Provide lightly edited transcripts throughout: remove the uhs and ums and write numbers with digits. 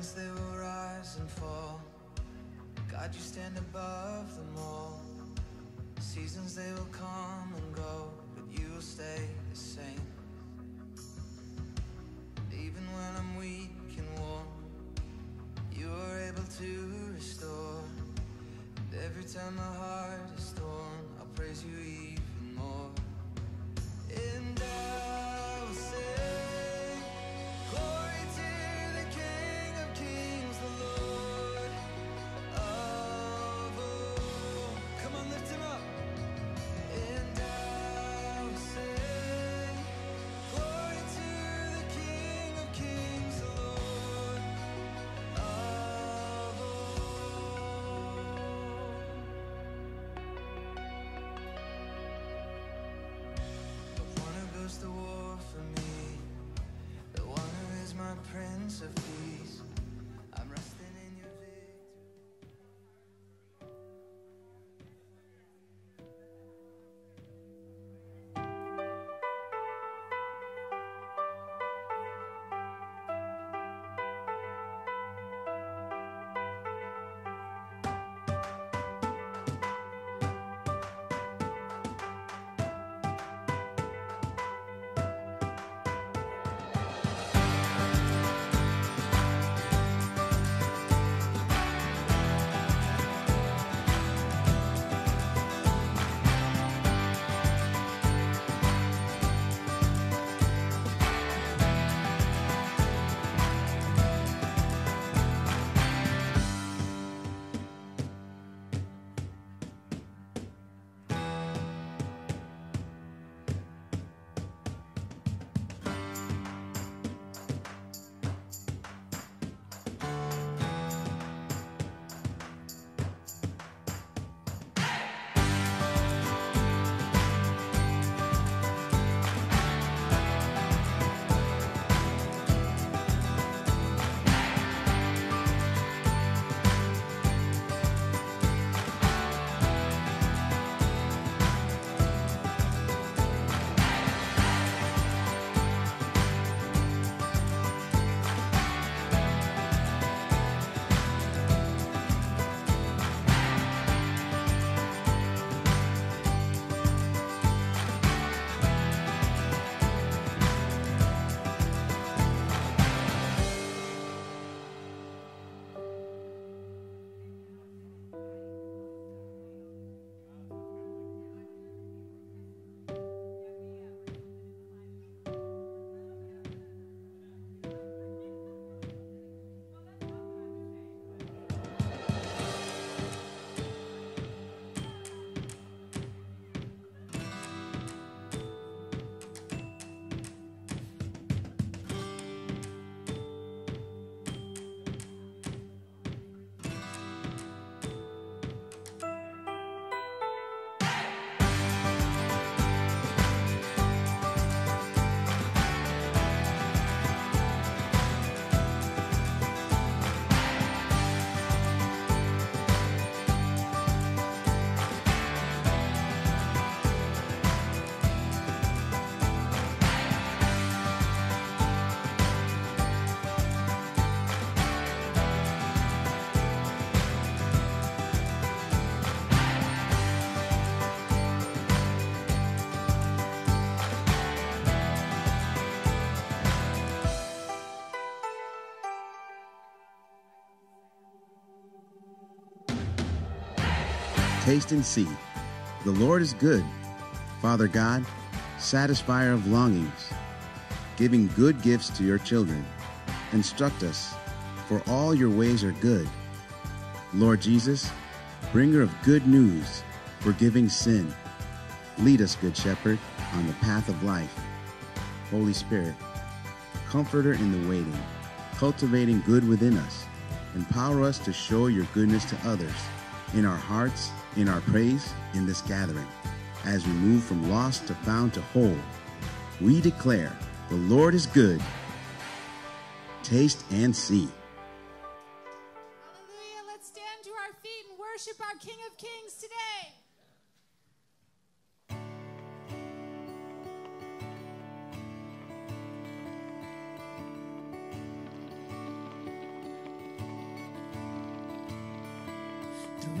Mountains, they will rise and fall. God, you stand above them all. Seasons, they will come and go, but you will stay the same. Even when I'm weak and worn, you are able to restore. And every time my heart is torn, I'll praise you even more. And I will sing glory to the King of Kings, the Lord of all. Come on, lift him up. And I will sing glory to the King of Kings, the Lord of all. The one who goes to war for me, the one who is my Prince of Peace. I'm resting in your victory. Taste and see. The Lord is good. Father God, satisfier of longings, giving good gifts to your children. Instruct us, for all your ways are good. Lord Jesus, bringer of good news, forgiving sin. Lead us, Good Shepherd, on the path of life. Holy Spirit, comforter in the waiting, cultivating good within us. Empower us to show your goodness to others, in our hearts, in our praise, in this gathering. As we move from lost to found to whole, we declare the Lord is good. Taste and see. Hallelujah. Let's stand to our feet and worship our King of Kings today.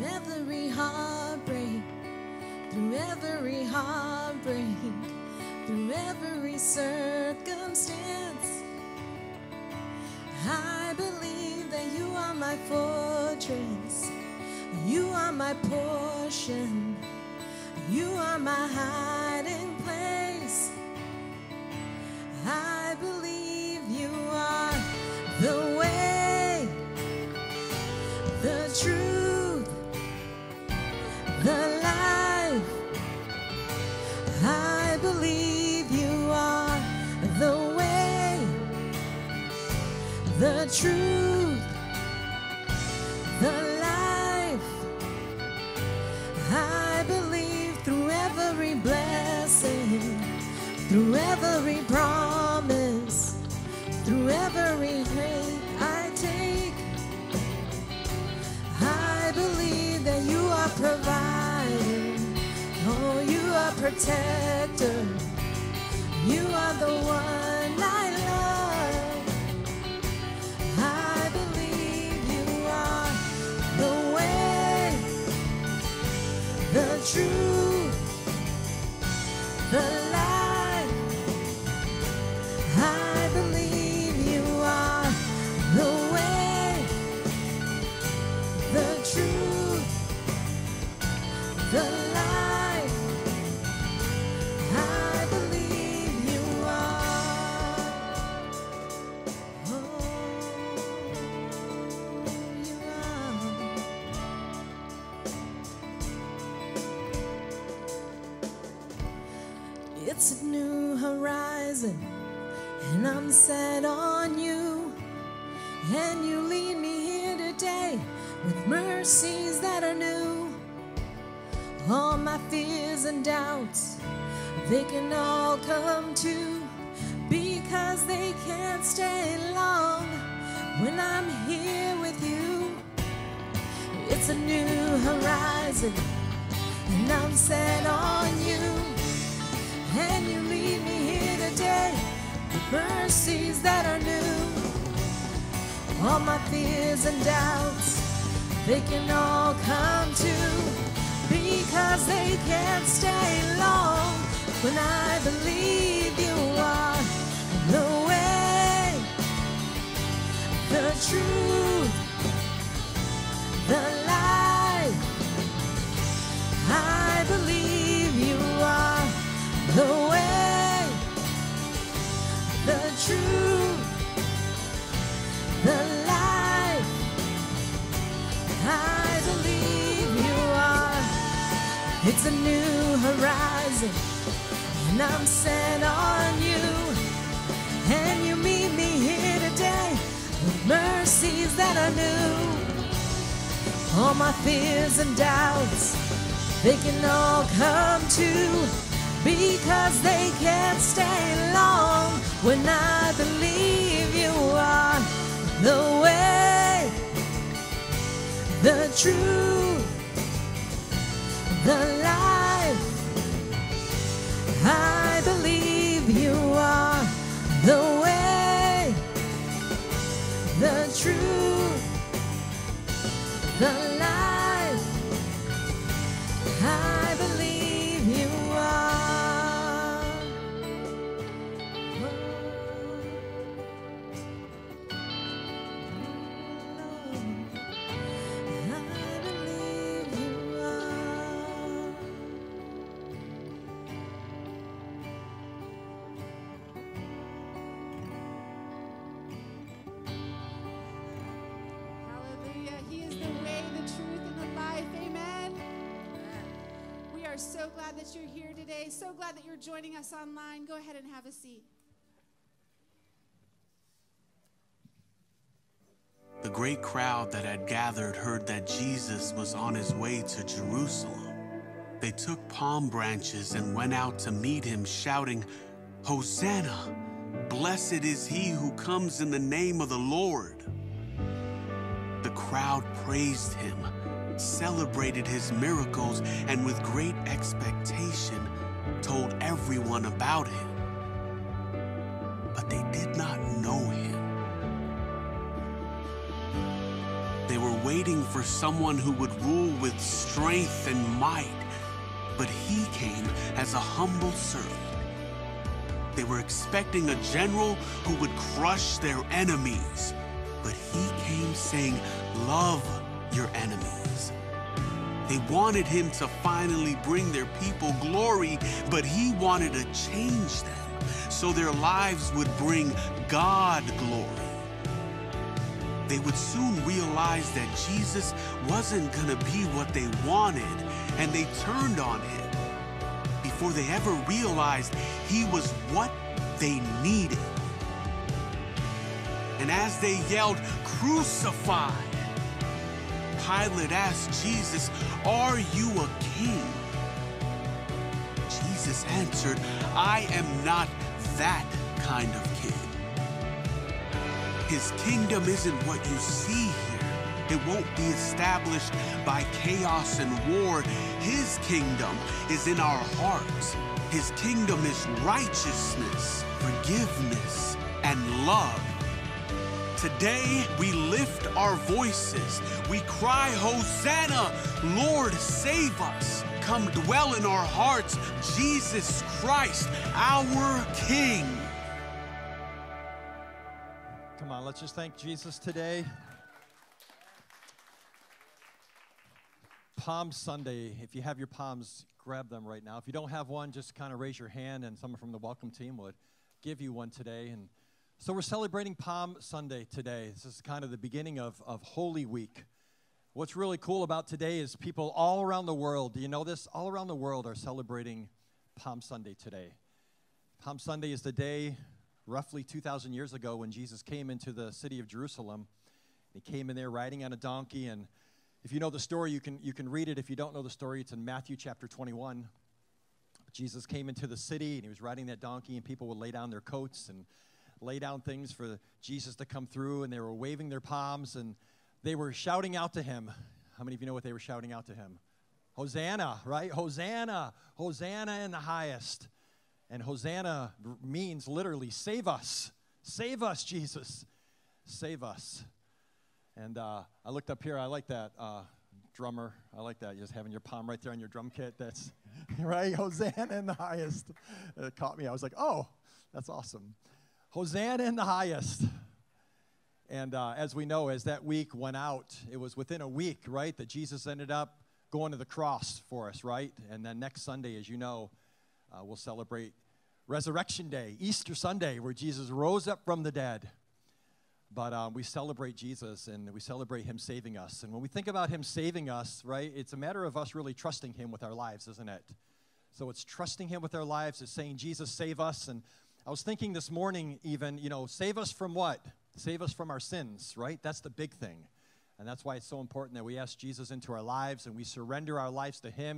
every heartbreak, through every heartbreak, through every circumstance. I believe that you are my fortress, you are my portion, you are my hiding place. I believe you are the way, the truth, the life. I believe you are the way, the truth, the life. I believe through every blessing, through every promise, through every hate I take. I believe that you are provider, oh, you are protector, you are the one I love. I believe you are the way, the truth, the life. I believe you are the way, the truth, the life. I believe you are. Oh, you are. It's a new horizon, and I'm set on you. And you lead me here today with mercies that are new. All my fears and doubts, they can all come to, because they can't stay long when I'm here with you. It's a new horizon, and I'm set on you. And you lead me here today with mercies that are new. All my fears and doubts, they can all come to, because they can't stay long when I believe you are the way, the truth, the life. I believe you are the way, the truth, the life. I believe you are. It's a new horizon, and I'm set on you. And you meet me here today with mercies that are new. All my fears and doubts, they can all come to, because they can't stay long when I believe you are the way, the truth, the life. I believe you are the way, the truth, the life. I believe you are. I believe you are. Hallelujah. He is the way, the truth, and the life. Amen. We are so glad that you're here today. So glad that you're joining us online. Go ahead and have a seat. The great crowd that had gathered heard that Jesus was on his way to Jerusalem. They took palm branches and went out to meet him, shouting, "Hosanna! Blessed is he who comes in the name of the Lord." The crowd praised him, celebrated his miracles, and with great expectation told everyone about him. But they did not know him. They were waiting for someone who would rule with strength and might, but he came as a humble servant. They were expecting a general who would crush their enemies, but he came saying, love your enemies. They wanted him to finally bring their people glory, but he wanted to change them so their lives would bring God glory. They would soon realize that Jesus wasn't going to be what they wanted, and they turned on him before they ever realized he was what they needed. And as they yelled, "Crucify!" Pilate asked Jesus, "Are you a king?" Jesus answered, "I am not that kind of king." His kingdom isn't what you see here. It won't be established by chaos and war. His kingdom is in our hearts. His kingdom is righteousness, forgiveness, and love. Today, we lift our voices. We cry, Hosanna, Lord, save us. Come dwell in our hearts, Jesus Christ, our King. Come on, let's just thank Jesus today. Palm Sunday. If you have your palms, grab them right now. If you don't have one, just kind of raise your hand, and someone from the welcome team would give you one today. And so we're celebrating Palm Sunday today. This is kind of the beginning of Holy Week. What's really cool about today is people all around the world, do you know this? All around the world are celebrating Palm Sunday today. Palm Sunday is the day roughly 2,000 years ago when Jesus came into the city of Jerusalem. He came in there riding on a donkey, and if you know the story, you can read it. If you don't know the story, it's in Matthew chapter 21. Jesus came into the city, and he was riding that donkey, and people would lay down their coats and lay down things for Jesus to come through, and they were waving their palms, and they were shouting out to him. How many of you know what they were shouting out to him? Hosanna, right? Hosanna, Hosanna in the highest. And Hosanna means literally, save us. Save us, Jesus. Save us. And I looked up here. I like that drummer. I like that. Just having your palm right there on your drum kit. That's right. Hosanna in the highest. It caught me. I was like, oh, that's awesome. Hosanna in the highest. And as we know, as that week went out, it was within a week, right, that Jesus ended up going to the cross for us, right? And then next Sunday, as you know, we'll celebrate Resurrection Day, Easter Sunday, where Jesus rose up from the dead. But we celebrate Jesus, and we celebrate him saving us. And when we think about him saving us, right, it's a matter of us really trusting him with our lives, isn't it? So it's trusting him with our lives. It's saying, Jesus, save us. And I was thinking this morning even, save us from what? Save us from our sins, right? That's the big thing. And that's why it's so important that we ask Jesus into our lives and we surrender our lives to him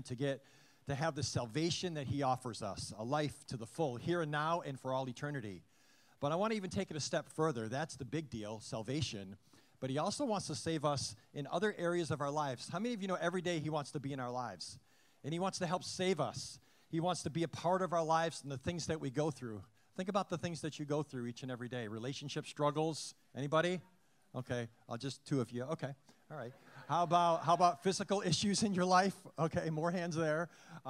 to have the salvation that he offers us, a life to the full, here and now and for all eternity. But I want to even take it a step further. That's the big deal, salvation. But he also wants to save us in other areas of our lives. How many of you know every day he wants to be in our lives? And he wants to help save us. He wants to be a part of our lives and the things that we go through. Think about the things that you go through each and every day. Relationship struggles. Anybody? Okay, I'll just two of you. Okay, all right. How about physical issues in your life? Okay, more hands there.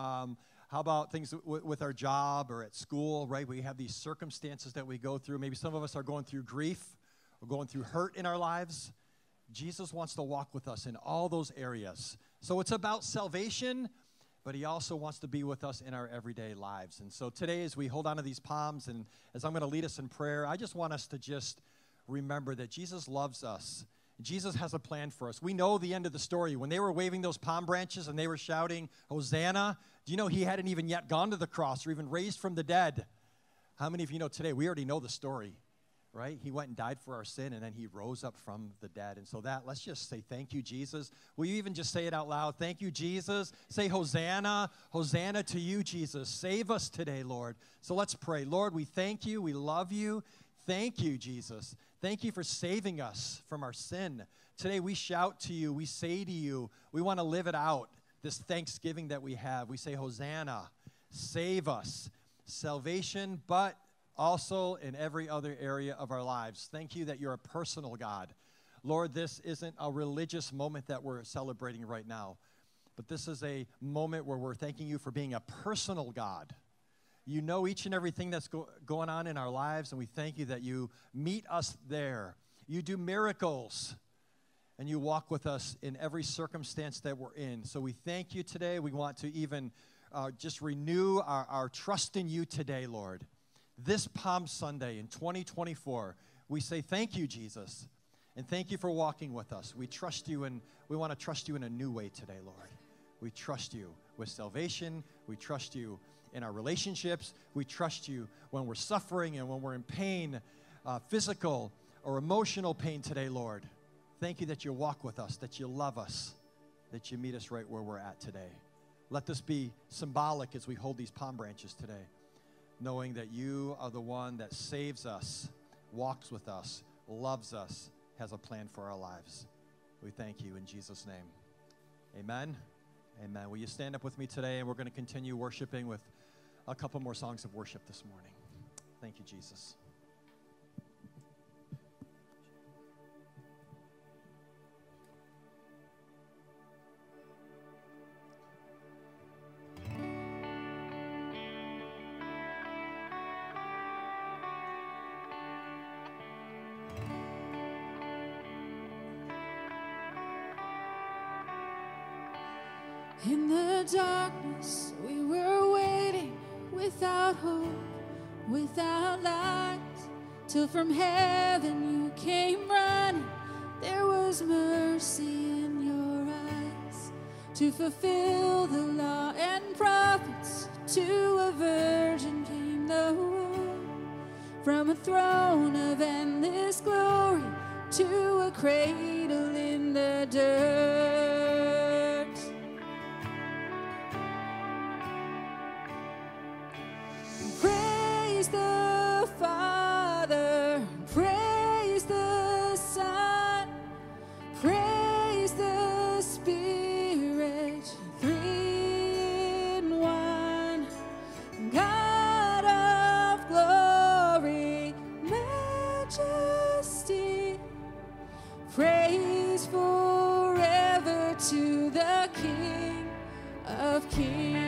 How about things with our job or at school, right? We have these circumstances that we go through. Maybe some of us are going through grief or going through hurt in our lives. Jesus wants to walk with us in all those areas. So it's about salvation, but he also wants to be with us in our everyday lives. And so today, as we hold on to these palms and as I'm going to lead us in prayer, I just want us to just remember that Jesus loves us. Jesus has a plan for us. We know the end of the story. When they were waving those palm branches and they were shouting, Hosanna, do you know he hadn't even yet gone to the cross or even raised from the dead? How many of you know today, we already know the story, right? He went and died for our sin, and then he rose up from the dead. And so let's just say thank you, Jesus. Will you even just say it out loud? Thank you, Jesus. Say Hosanna. Hosanna to you, Jesus. Save us today, Lord. So let's pray. Lord, we thank you. We love you. Thank you, Jesus. Thank you for saving us from our sin. Today we shout to you. We say to you, we want to live it out, this thanksgiving that we have. We say, Hosanna, save us. Salvation, but also in every other area of our lives. Thank you that you're a personal God. Lord, this isn't a religious moment that we're celebrating right now, but this is a moment where we're thanking you for being a personal God. You know each and everything that's going on in our lives, and we thank you that you meet us there. You do miracles, and you walk with us in every circumstance that we're in. So we thank you today. We want to even just renew our trust in you today, Lord. This Palm Sunday in 2024, we say thank you, Jesus, and thank you for walking with us. We trust you, and we want to trust you in a new way today, Lord. We trust you with salvation. We trust you in our relationships. We trust you when we're suffering and when we're in pain, physical or emotional pain today, Lord. Thank you that you walk with us, that you love us, that you meet us right where we're at today. Let this be symbolic as we hold these palm branches today, knowing that you are the one that saves us, walks with us, loves us, has a plan for our lives. We thank you in Jesus' name. Amen. Amen. Will you stand up with me today, and we're going to continue worshiping with a couple more songs of worship this morning. Thank you, Jesus. In the darkness, we were waiting without hope, without light, till from heaven you came running. There was mercy in your eyes to fulfill the law and prophets. To a virgin came the word, from a throne of endless glory to a cradle in the dirt. Praise the Father, praise the Son, praise the Spirit, three in one. God of glory, majesty, praise forever to the King of Kings.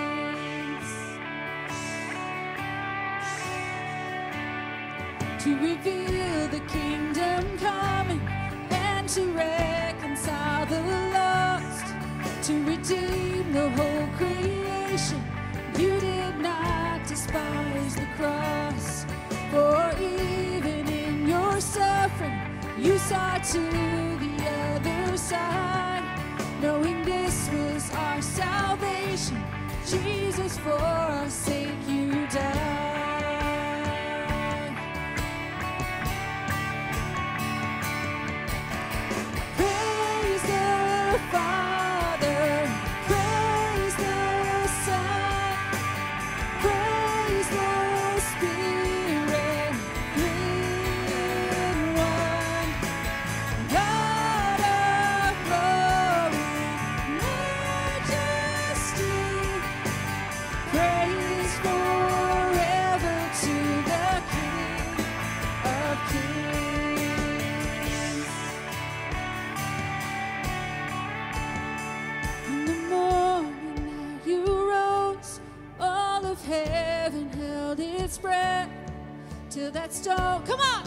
To reveal the kingdom coming and to reconcile the lost, to redeem the whole creation. You did not despise the cross, for even in your suffering you saw to the other side, knowing this was our salvation. Jesus, for our sake you died. Father, praise the Son, praise the Spirit, three in one. God of glory, majesty, praise forever to the King of Kings. In the morning now you rose, all of heaven held its breath, till that stone, come on!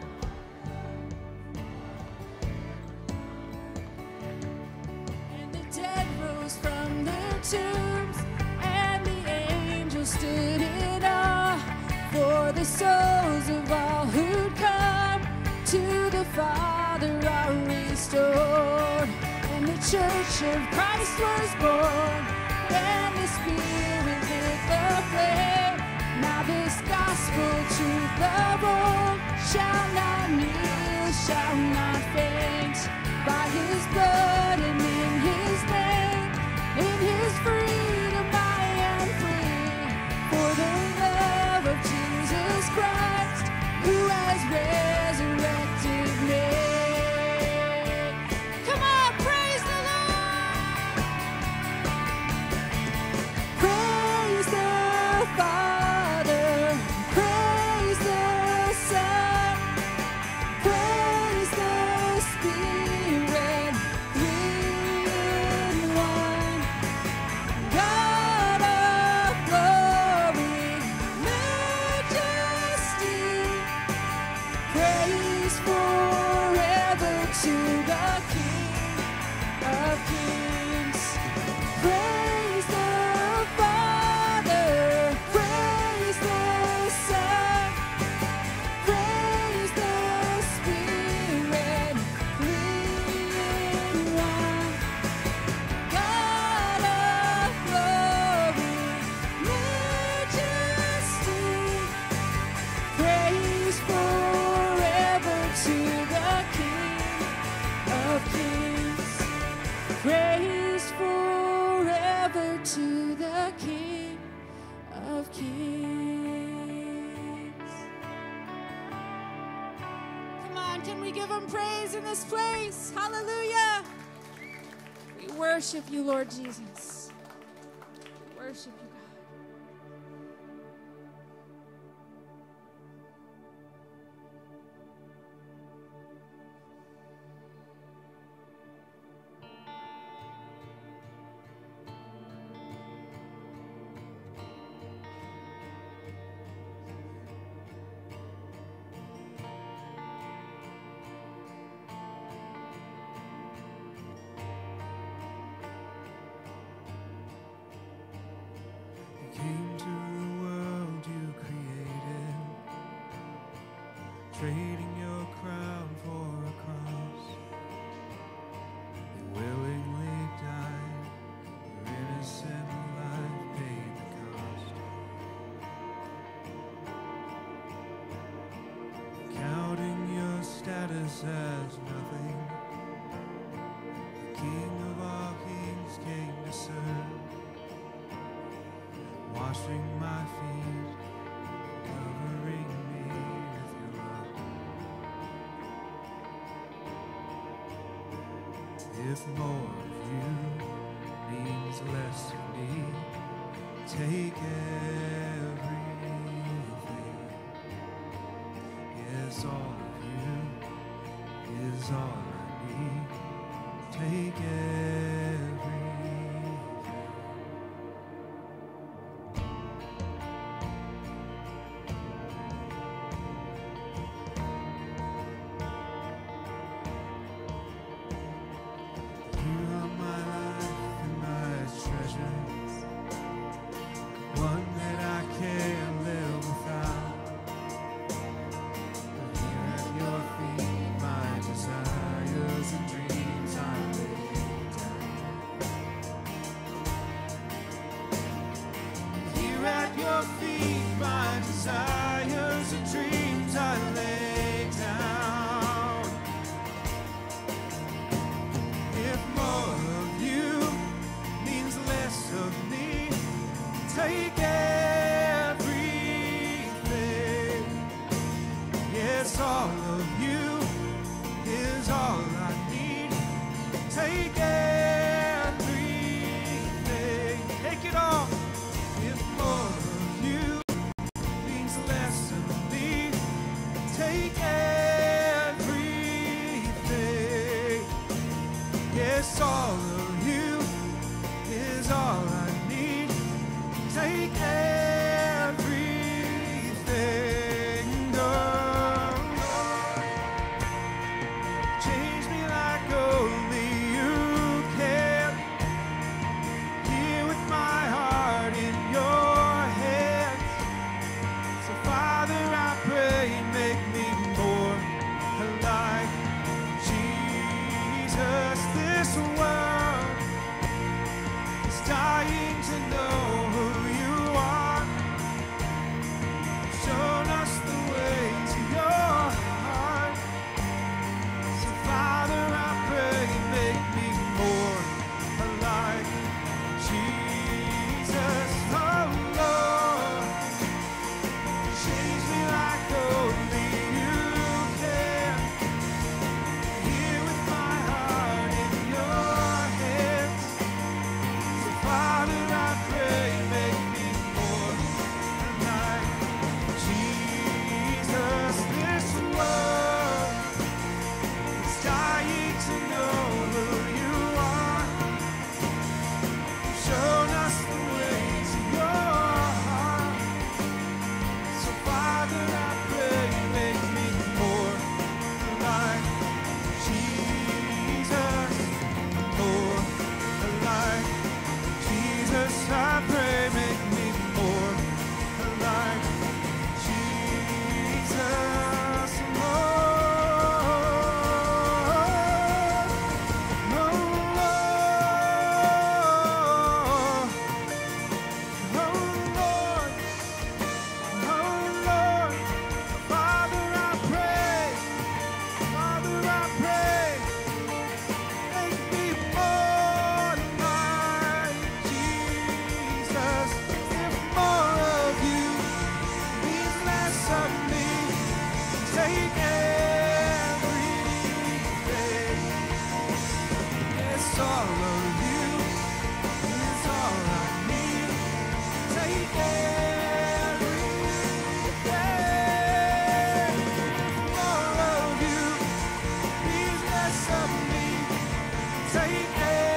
And the dead rose from their tombs, and the angels stood in awe, for the souls of all who'd come to the Father are restored. And the Church of Christ was born, and the Spirit lit the flame. Now this gospel truth of old shall not kneel, shall not faint. By His blood and in His name, in His freedom I am free. For the love of Jesus Christ, who has resurrected me. Come on, praise the Lord. Praise the Father, praise the Son, praise the Spirit. to the King of Kings. Praise the Father, praise the Son, praise the Spirit, three in one. God of glory, majesty, praise forever to the King of Kings. Praise forever to the King of Kings. Come on, can we give him praise in this place? Hallelujah. We worship you, Lord Jesus. We worship you, God. You came to the world you created, trading your crown for a cross. You willingly died, your innocent life paid the cost. Counting your status as nothing, the King of all kings came to serve. Washing my feet, covering me with your love. If more of you means less of me, take everything. Yes, all of you is all I need. Take everything. You are my life and my treasure, one that I can't live without. Here at your feet, my desires and dreams I lay down. Here at your feet, my desires and dreams I lay down. If more of you means less of me, take everything. Yes, all of you is all I need. Take everything. Take it all. If more of you means less of me, take everything. Yes, all of you is all I need. Take everything. Oh, oh. Take everything. It's all of you. It's all I need. Take everything. More of you. Please less of me. Take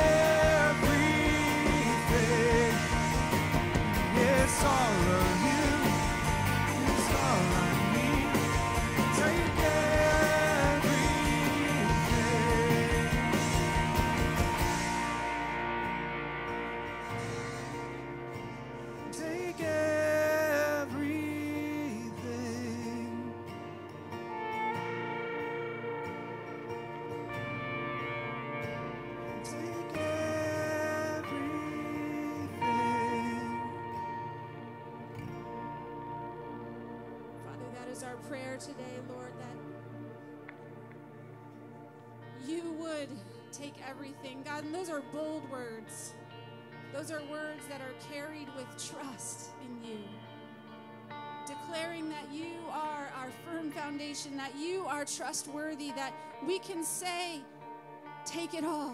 everything. It's all of you. It's all I need. Take everything. Take everything. Take everything. Father, that is our prayer today, Lord, that you would take everything. God, and those are bold words. Those are words that are carried with trust in you. Declaring that you are our firm foundation, that you are trustworthy, that we can say, take it all.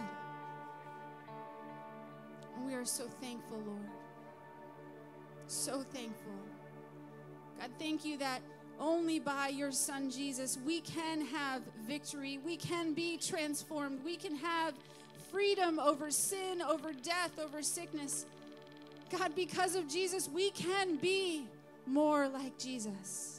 And we are so thankful, Lord. So thankful. God, thank you that only by your Son, Jesus, we can have victory. We can be transformed. We can have freedom over sin, over death, over sickness. God, because of Jesus, we can be more like Jesus.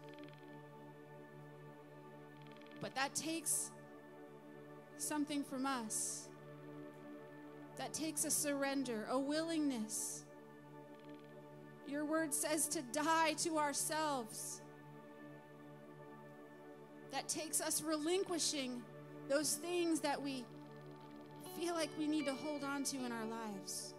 But that takes something from us. That takes a surrender, a willingness. Your word says to die to ourselves. That takes us relinquishing those things that we feel like we need to hold on to in our lives.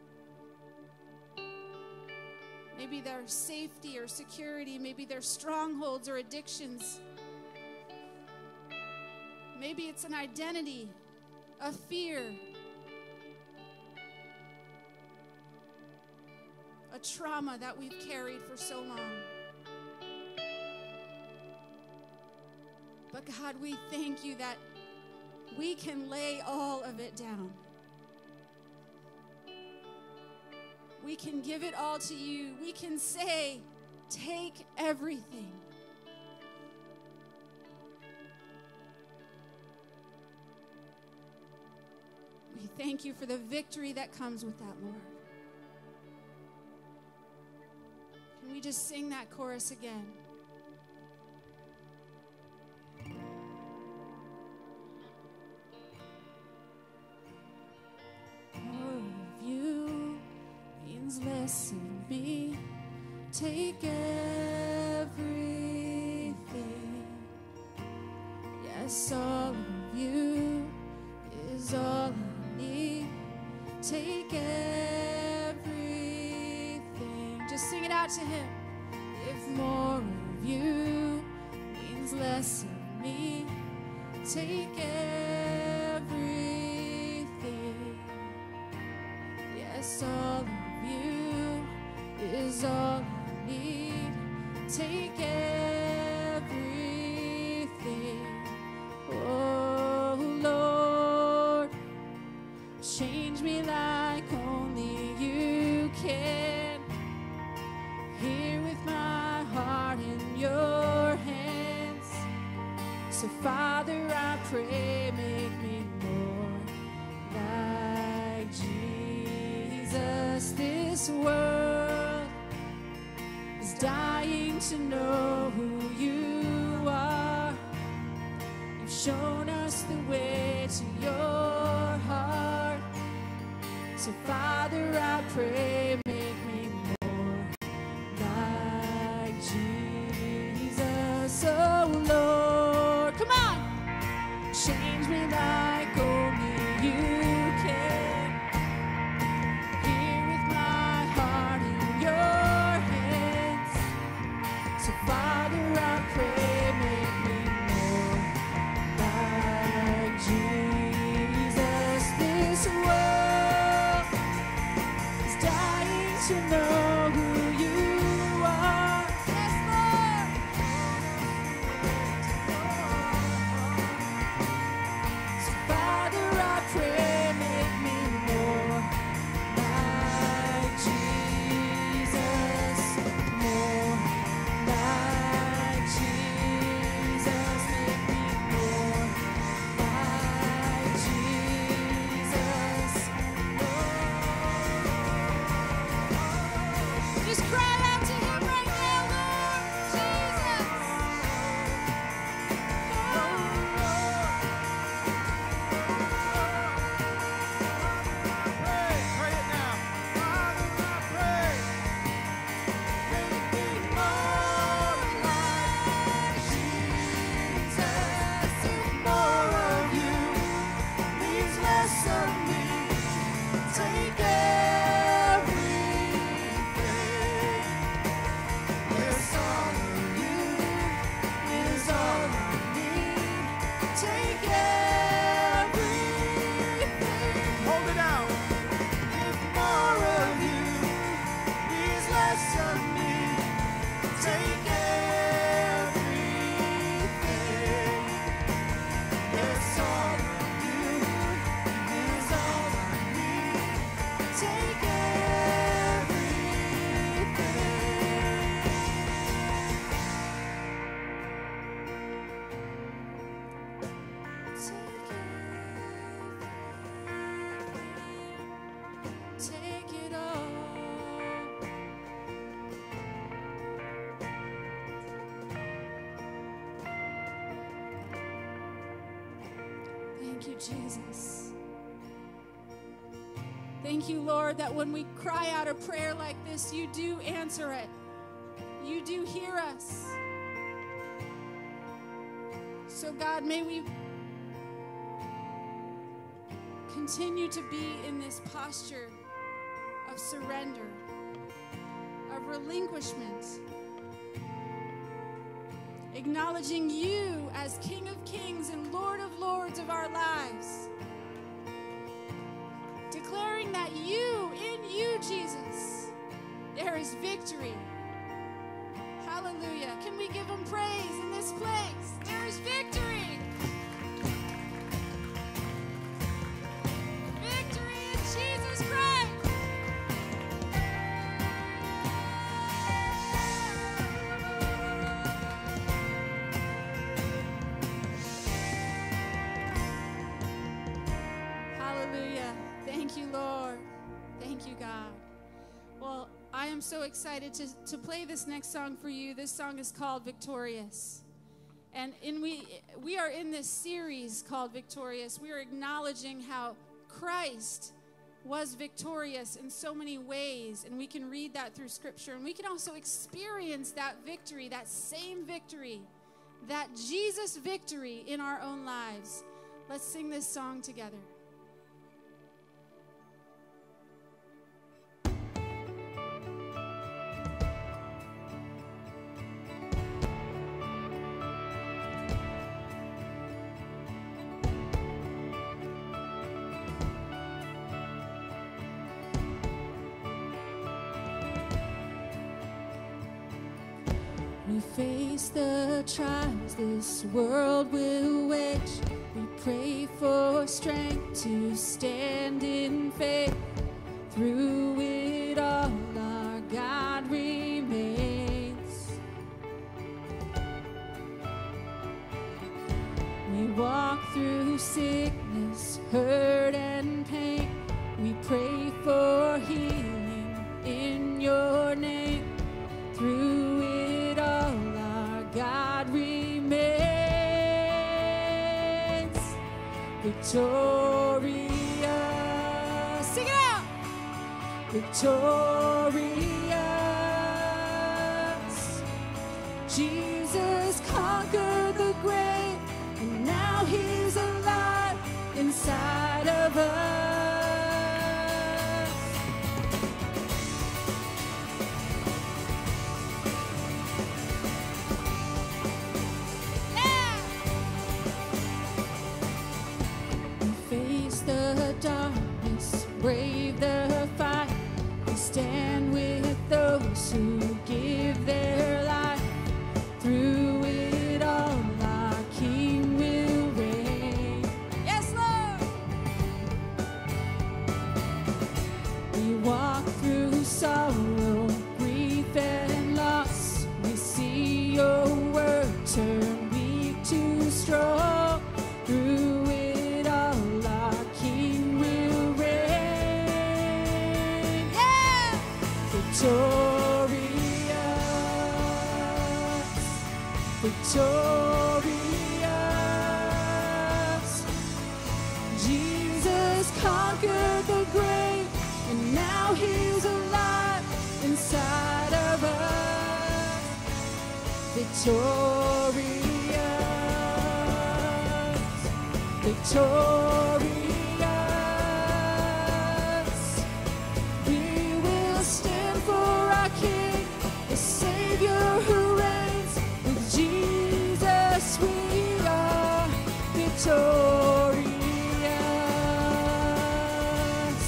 Maybe they're safety or security. Maybe they're strongholds or addictions. Maybe it's an identity, a fear, a trauma that we've carried for so long. But God, we thank you that we can lay all of it down. We can give it all to you. We can say, take everything. We thank you for the victory that comes with that, Lord. Can we just sing that chorus again? More of you means less of me. Take everything. Yes, all of you is all I need. Take everything. Just sing it out to him. If more of you means less of me, take everything. Yes, all of you is all I need. Take everything. Oh Lord, change me like only you can. Here with my heart in your hands. So Father, I pray, make me more like Jesus. This world is dying to know who you are. You've shown us the way to your heart. So Father, I pray, make me more like Jesus. Oh Lord, come on, change me like only you can. Here with my heart in your hands. So Father, I pray, make me more like Jesus. This world is dying to know who you are. Yes, Lord. Thank you, Jesus. Thank you, Lord, that when we cry out a prayer like this, you do answer it. You do hear us. So, God, may we continue to be in this posture of surrender, of relinquishment, acknowledging you as King of Kings and Lord of Lords of our lives, declaring that in you, Jesus, there is victory. Hallelujah. Can we give him praise in this place? There is victory. Victory in Jesus Christ. Hallelujah. Thank you, Lord. Thank you, God. Well, I am so excited to play this next song for you. This song is called Victorious. And we are in this series called Victorious. We are acknowledging how Christ was victorious in so many ways. And we can read that through Scripture. And we can also experience that victory, that same victory, that Jesus victory in our own lives. Let's sing this song together. We face the trials this world will wage. We pray for strength to stand in faith. Through it all, our God remains. We walk through sickness, hurt, and pain. We pray for healing in your name. Through it all, our God remains victorious. Sing it out! Victorious. Jesus conquered the grave, and now he's alive inside of us. The darkness, brave the fight. We stand with those who give their life. Through it all, our King will reign. Yes, Lord! We walk through sorrow, grief, and loss. We see your word turn weak to strong. Through it all, our King will reign. Yeah! Victorious. Jesus conquered the grave, and now he's alive inside of us. Victorious. We will stand for our King, the Savior who reigns. With Jesus we are victorious.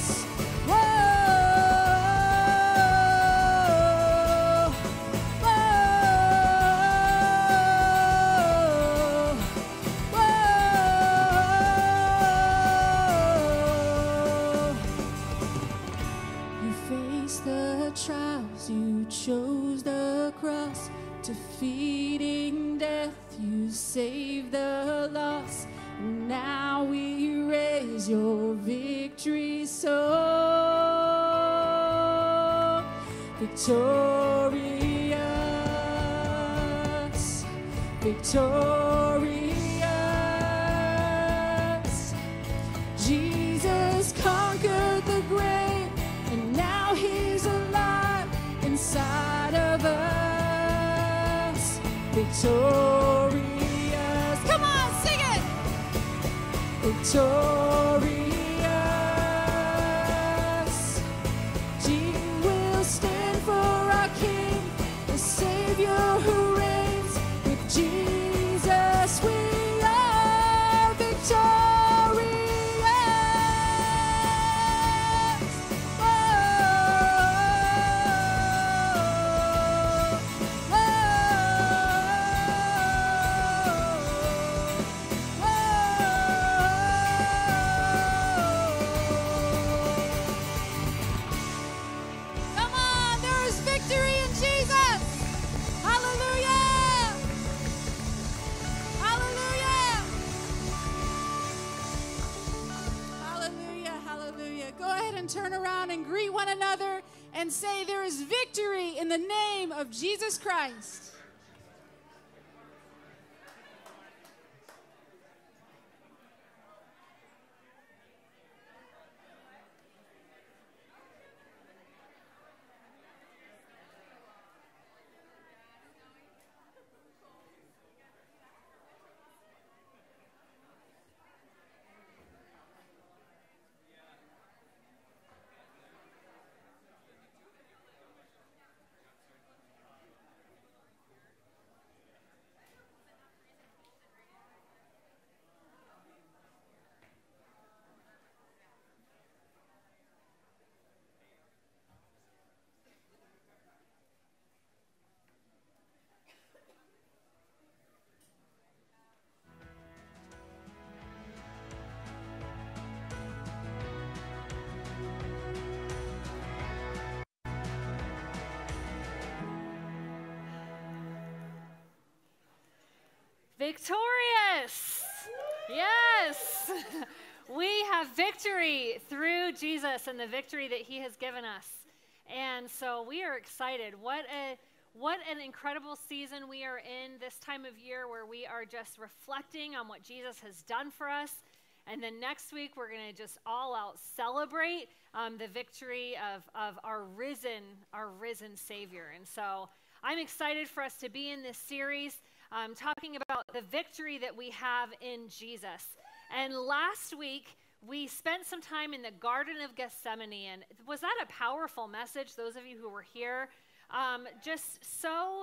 Whoa, whoa. You faced the trials, you chose the cross. Defeating death, you saved the lost. Now we raise your victory song. Victorious. Victorious. victorious. Come on, sing it. Victorious. Jesus will stand for our King, the Savior who reigns. With Jesus we are victorious. Oh, oh, Come on, there is victory in Jesus. Hallelujah. Hallelujah. Hallelujah. Hallelujah. Go ahead and turn around and greet one another and say, there is victory in the name of Jesus Christ. Victorious! Yes! We have victory through Jesus and the victory that he has given us. And so we are excited. What an incredible season we are in this time of year where we are just reflecting on what Jesus has done for us. And then next week we're going to just all out celebrate the victory of our risen Savior. And so I'm excited for us to be in this series talking about the victory that we have in Jesus. And last week, we spent some time in the Garden of Gethsemane, and was that a powerful message, those of you who were here? Just so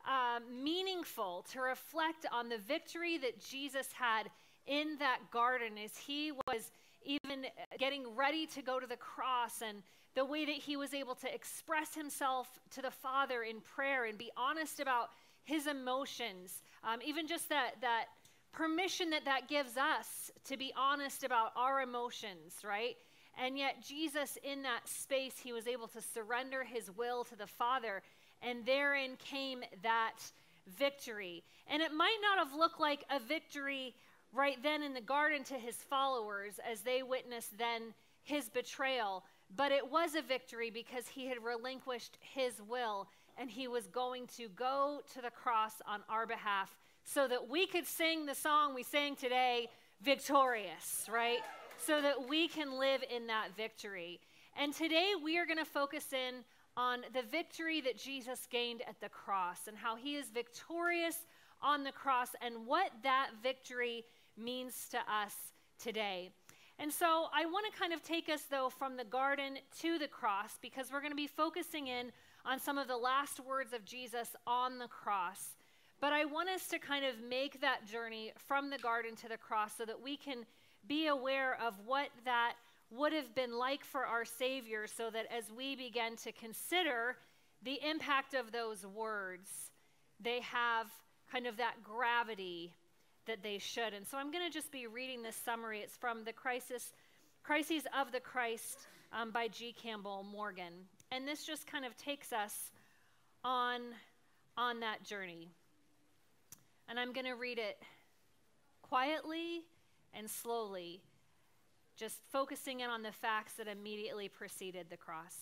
meaningful to reflect on the victory that Jesus had in that garden as he was even getting ready to go to the cross, and the way that he was able to express himself to the Father in prayer and be honest about his emotions, even just that permission that gives us to be honest about our emotions, right? And yet Jesus, in that space, he was able to surrender his will to the Father, and therein came that victory. And it might not have looked like a victory right then in the garden to his followers as they witnessed then his betrayal, but it was a victory because he had relinquished his will, and he was going to go to the cross on our behalf so that we could sing the song we sang today, victorious, right? So that we can live in that victory. And today we are going to focus in on the victory that Jesus gained at the cross and how he is victorious on the cross and what that victory means to us today. And so I want to kind of take us, though, from the garden to the cross, because we're going to be focusing in on some of the last words of Jesus on the cross. But I want us to kind of make that journey from the garden to the cross so that we can be aware of what that would have been like for our Savior, so that as we begin to consider the impact of those words, they have kind of that gravity that they should. And so I'm going to just be reading this summary. It's from the Crises of the Christ by G. Campbell Morgan. And this just kind of takes us on that journey. And I'm going to read it quietly and slowly, just focusing in on the facts that immediately preceded the cross.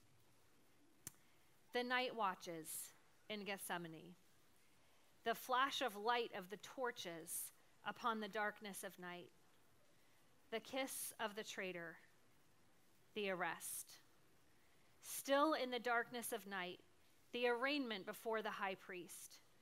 The night watches in Gethsemane. The flash of light of the torches upon the darkness of night. The kiss of the traitor. The arrest. Still in the darkness of night, the arraignment before the high priest.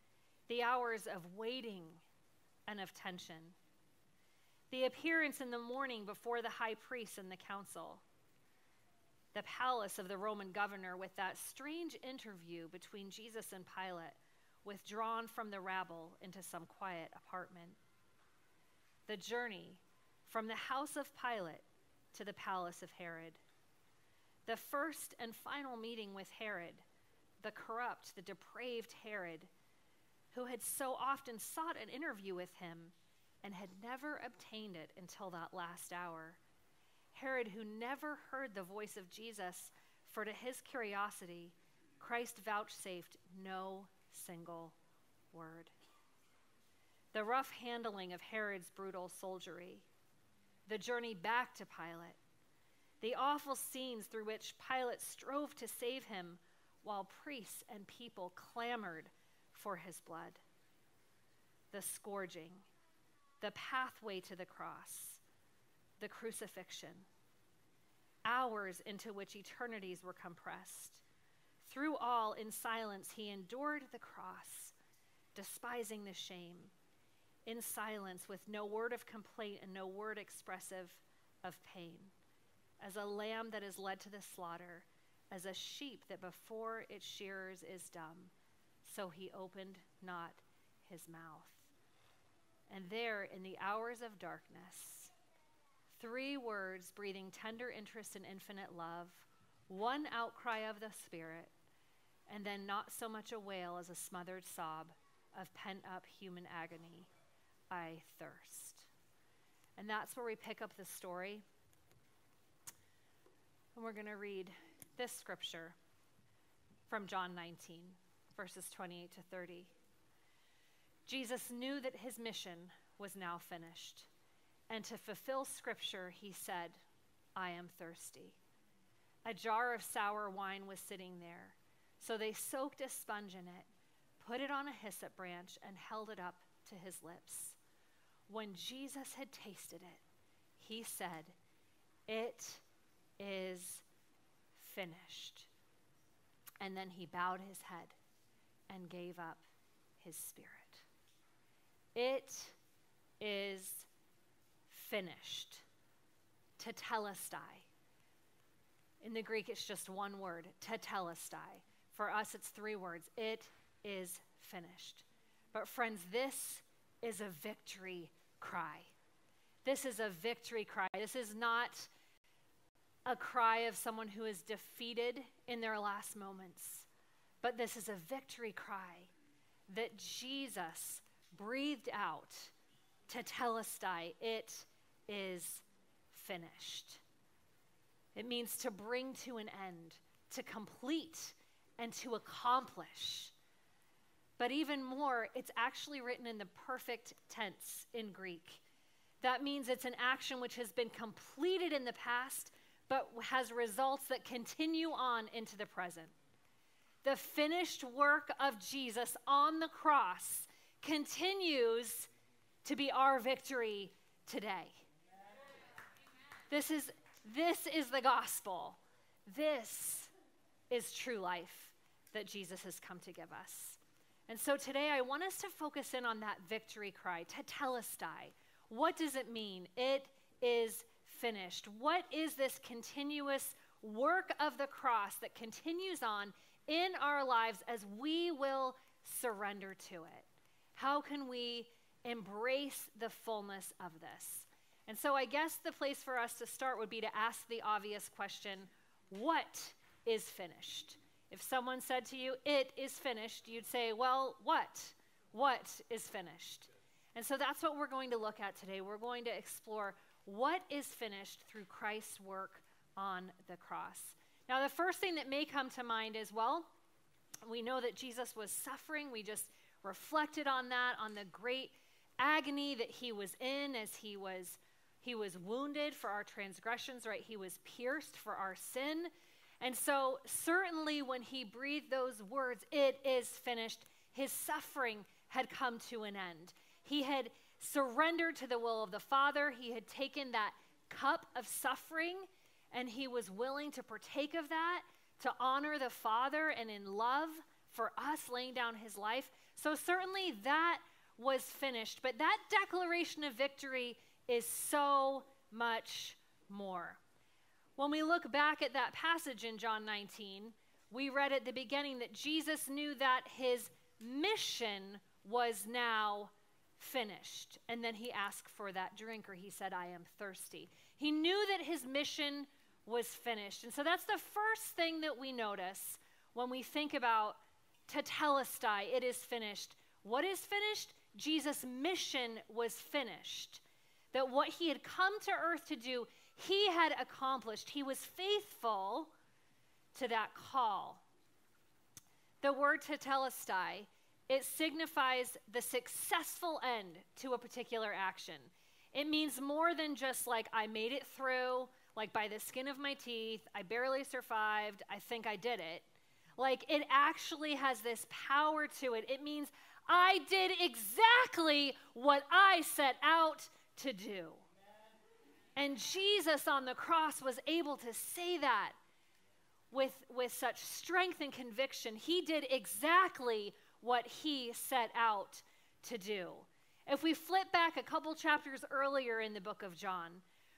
the hours of waiting and of tension, the appearance in the morning before the high priest and the council, the palace of the Roman governor with that strange interview between Jesus and Pilate, withdrawn from the rabble into some quiet apartment, the journey from the house of Pilate to the palace of Herod, the first and final meeting with Herod, the corrupt, the depraved Herod, who had so often sought an interview with him and had never obtained it until that last hour. Herod, who never heard the voice of Jesus, for to his curiosity, Christ vouchsafed no single word. The rough handling of Herod's brutal soldiery, the journey back to Pilate, the awful scenes through which Pilate strove to save him while priests and people clamored for his blood, the scourging, the pathway to the cross, the crucifixion, hours into which eternities were compressed. Through all, in silence, he endured the cross, despising the shame, in silence, with no word of complaint and no word expressive of pain, as a lamb that is led to the slaughter, as a sheep that before its shearers is dumb, so he opened not his mouth. And there, in the hours of darkness, 3 words breathing tender interest and infinite love, 1 outcry of the Spirit, and then not so much a wail as a smothered sob of pent-up human agony. I thirst. And that's where we pick up the story. And we're going to read this scripture from John 19, verses 28 to 30. Jesus knew that his mission was now finished, and to fulfill scripture, he said, I am thirsty. A jar of sour wine was sitting there, so they soaked a sponge in it, put it on a hyssop branch, and held it up to his lips. When Jesus had tasted it, he said, it is finished. And then he bowed his head and gave up his spirit. It is finished. Tetelestai. In the Greek, it's just one word, tetelestai. For us, it's 3 words. It is finished. But friends, this is a victory cry. This is a victory cry. This is not a cry of someone who is defeated in their last moments, but this is a victory cry that Jesus breathed out, tetelestai, it is finished. It means to bring to an end, to complete, and to accomplish. But even more, it's actually written in the perfect tense in Greek. That means it's an action which has been completed in the past, but has results that continue on into the present. The finished work of Jesus on the cross continues to be our victory today. This is the gospel. This is true life that Jesus has come to give us. And so today I want us to focus in on that victory cry, tetelestai. What does it mean? It is finished. What is this continuous work of the cross that continues on in our lives as we will surrender to it? How can we embrace the fullness of this? And so I guess the place for us to start would be to ask the obvious question, what is finished? If someone said to you, it is finished, you'd say, well, what? What is finished? And so that's what we're going to look at today. We're going to explore what is finished through Christ's work on the cross. Now, the first thing that may come to mind is, well, we know that Jesus was suffering. We just reflected on that, on the great agony that he was in as he was wounded for our transgressions, right? He was pierced for our sin. And so certainly when he breathed those words, it is finished, his suffering had come to an end. He had surrendered to the will of the Father. He had taken that cup of suffering and he was willing to partake of that, to honor the Father and in love for us, laying down his life So certainly that was finished, but that declaration of victory is so much more. When we look back at that passage in John 19, we read at the beginning that Jesus knew that his mission was now finished. And then he asked for that drink, or he said, I am thirsty. He knew that his mission was finished. And so that's the first thing that we notice when we think about tetelestai, it is finished. What is finished? Jesus' mission was finished. That what he had come to earth to do, he had accomplished. He was faithful to that call. The word tetelestai, it signifies the successful end to a particular action. It means more than just like I made it through, like by the skin of my teeth, I barely survived, I think I did it. Like it actually has this power to it. It means I did exactly what I set out to do. And Jesus on the cross was able to say that with such strength and conviction. He did exactly what he set out to do. If we flip back a couple chapters earlier in the book of John,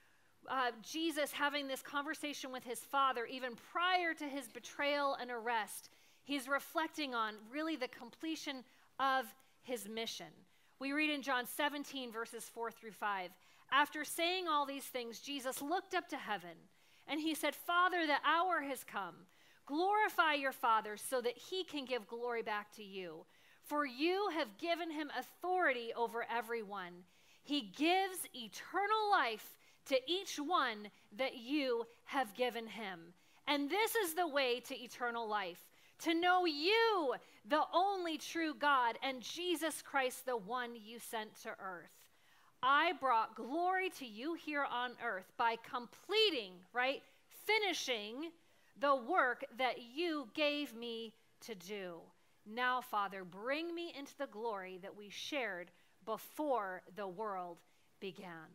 Jesus having this conversation with his Father, even prior to his betrayal and arrest, he's reflecting on really the completion of his mission. We read in John 17, verses 4 through 5, after saying all these things, Jesus looked up to heaven, and he said, Father, the hour has come. Glorify your Father so that he can give glory back to you. For you have given him authority over everyone. He gives eternal life to each one that you have given him. And this is the way to eternal life, to know you, the only true God, and Jesus Christ, the one you sent to earth. I brought glory to you here on earth by completing, right, finishing the work that you gave me to do. Now, Father, bring me into the glory that we shared before the world began.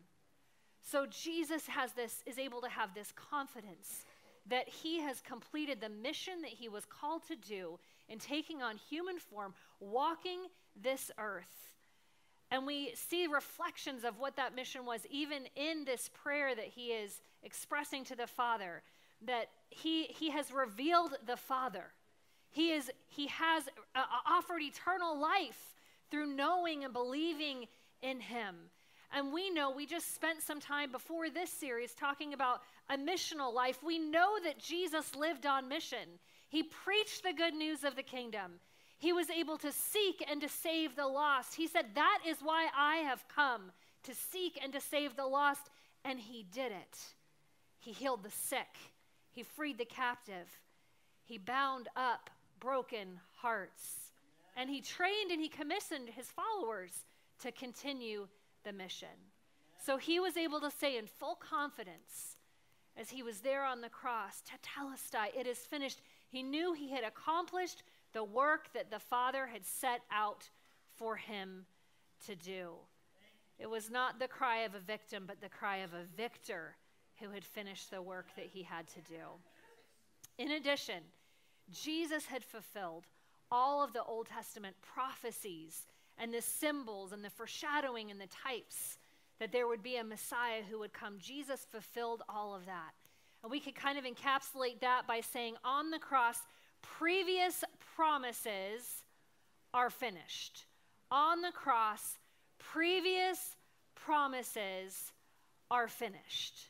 So Jesus is able to have this confidence that he has completed the mission that he was called to do in taking on human form, walking this earth. And we see reflections of what that mission was even in this prayer that he is expressing to the Father, that he has revealed the Father. He has offered eternal life through knowing and believing in him. And we know, we just spent some time before this series talking about a missional life. We know that Jesus lived on mission. He preached the good news of the kingdom. He was able to seek and to save the lost. He said, that is why I have come, to seek and to save the lost. And he did it. He healed the sick. He freed the captive. He bound up broken hearts. And he trained and he commissioned his followers to continue the mission. So he was able to say in full confidence, as he was there on the cross, tetelestai, it is finished. He knew he had accomplished the work that the Father had set out for him to do. It was not the cry of a victim, but the cry of a victor who had finished the work that he had to do. In addition, Jesus had fulfilled all of the Old Testament prophecies and the symbols and the foreshadowing and the types that there would be a Messiah who would come. Jesus fulfilled all of that. And we could kind of encapsulate that by saying on the cross, previous promises are finished. On the cross, previous promises are finished.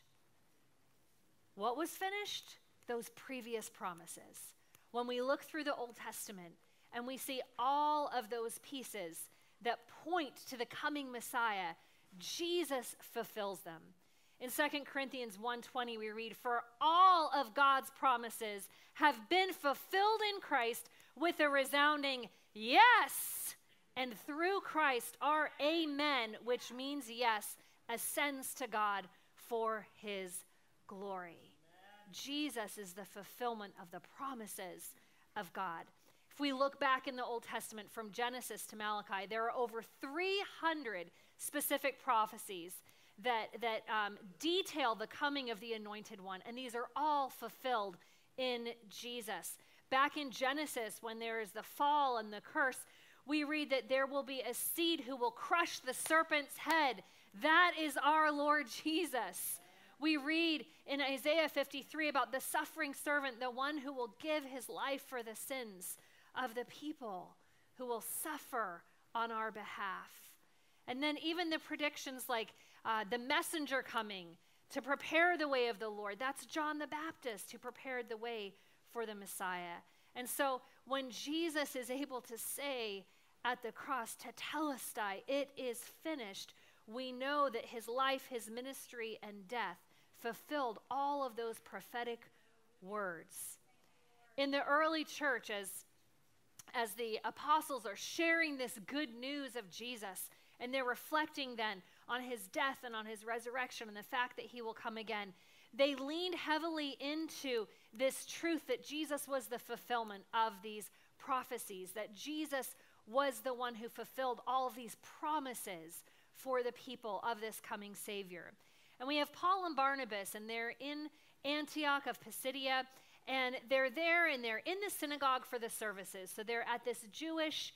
What was finished? Those previous promises. When we look through the Old Testament and we see all of those pieces that point to the coming Messiah, Jesus fulfills them. In 2 Corinthians 1:20 we read, for all of God's promises have been fulfilled in Christ with a resounding yes. And through Christ our amen, which means yes, ascends to God for his glory. Jesus is the fulfillment of the promises of God. If we look back in the Old Testament from Genesis to Malachi, there are over 300 specific prophecies that detail the coming of the Anointed One, and these are all fulfilled in Jesus. Back in Genesis, when there is the fall and the curse, we read that there will be a seed who will crush the serpent's head. That is our Lord Jesus. We read in Isaiah 53 about the suffering servant, the one who will give his life for the sins of the people, who will suffer on our behalf. And then even the predictions like the messenger coming to prepare the way of the Lord. That's John the Baptist who prepared the way for the Messiah. And so when Jesus is able to say at the cross, tetelestai, it is finished, we know that his life, his ministry, and death fulfilled all of those prophetic words. In the early church, as the apostles are sharing this good news of Jesus, and they're reflecting then on his death and on his resurrection and the fact that he will come again, they leaned heavily into this truth that Jesus was the fulfillment of these prophecies, that Jesus was the one who fulfilled all of these promises for the people of this coming Savior. And we have Paul and Barnabas, and they're in Antioch of Pisidia, and they're there, and they're in the synagogue for the services. So they're at this Jewish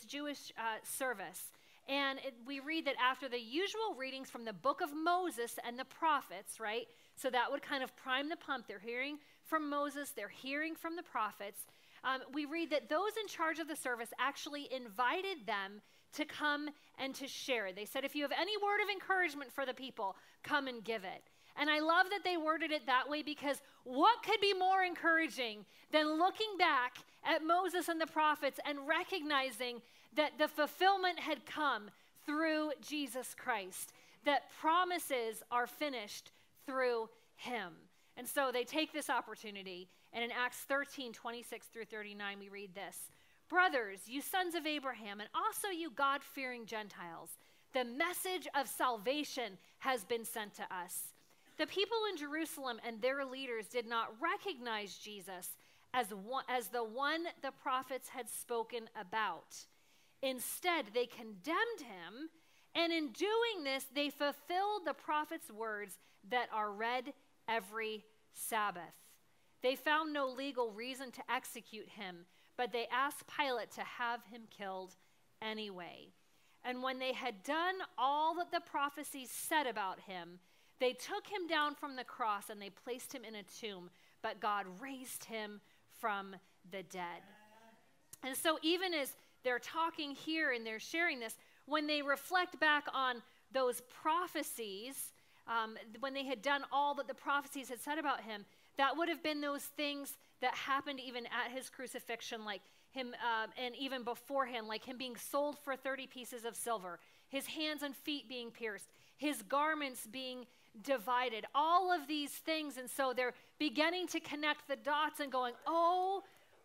service. And we read that after the usual readings from the book of Moses and the prophets, right? So that would kind of prime the pump. They're hearing from Moses, they're hearing from the prophets. We read that those in charge of the service actually invited them to come and to share. They said, if you have any word of encouragement for the people, come and give it. And I love that they worded it that way, because what could be more encouraging than looking back at Moses and the prophets and recognizing that the fulfillment had come through Jesus Christ, that promises are finished through him. And so they take this opportunity, and in Acts 13, 26 through 39, we read this. Brothers, you sons of Abraham, and also you God-fearing Gentiles, the message of salvation has been sent to us. The people in Jerusalem and their leaders did not recognize Jesus as the one the prophets had spoken about. Instead, they condemned him, and in doing this, they fulfilled the prophet's words that are read every Sabbath. They found no legal reason to execute him, but they asked Pilate to have him killed anyway. And when they had done all that the prophecies said about him, they took him down from the cross and they placed him in a tomb, but God raised him from the dead. And so even as they're talking here and they're sharing this, when they reflect back on those prophecies, when they had done all that the prophecies had said about him, that would have been those things that happened even at his crucifixion, like him, and even beforehand, like him being sold for 30 pieces of silver, his hands and feet being pierced, his garments being divided, all of these things. And so they're beginning to connect the dots and going, oh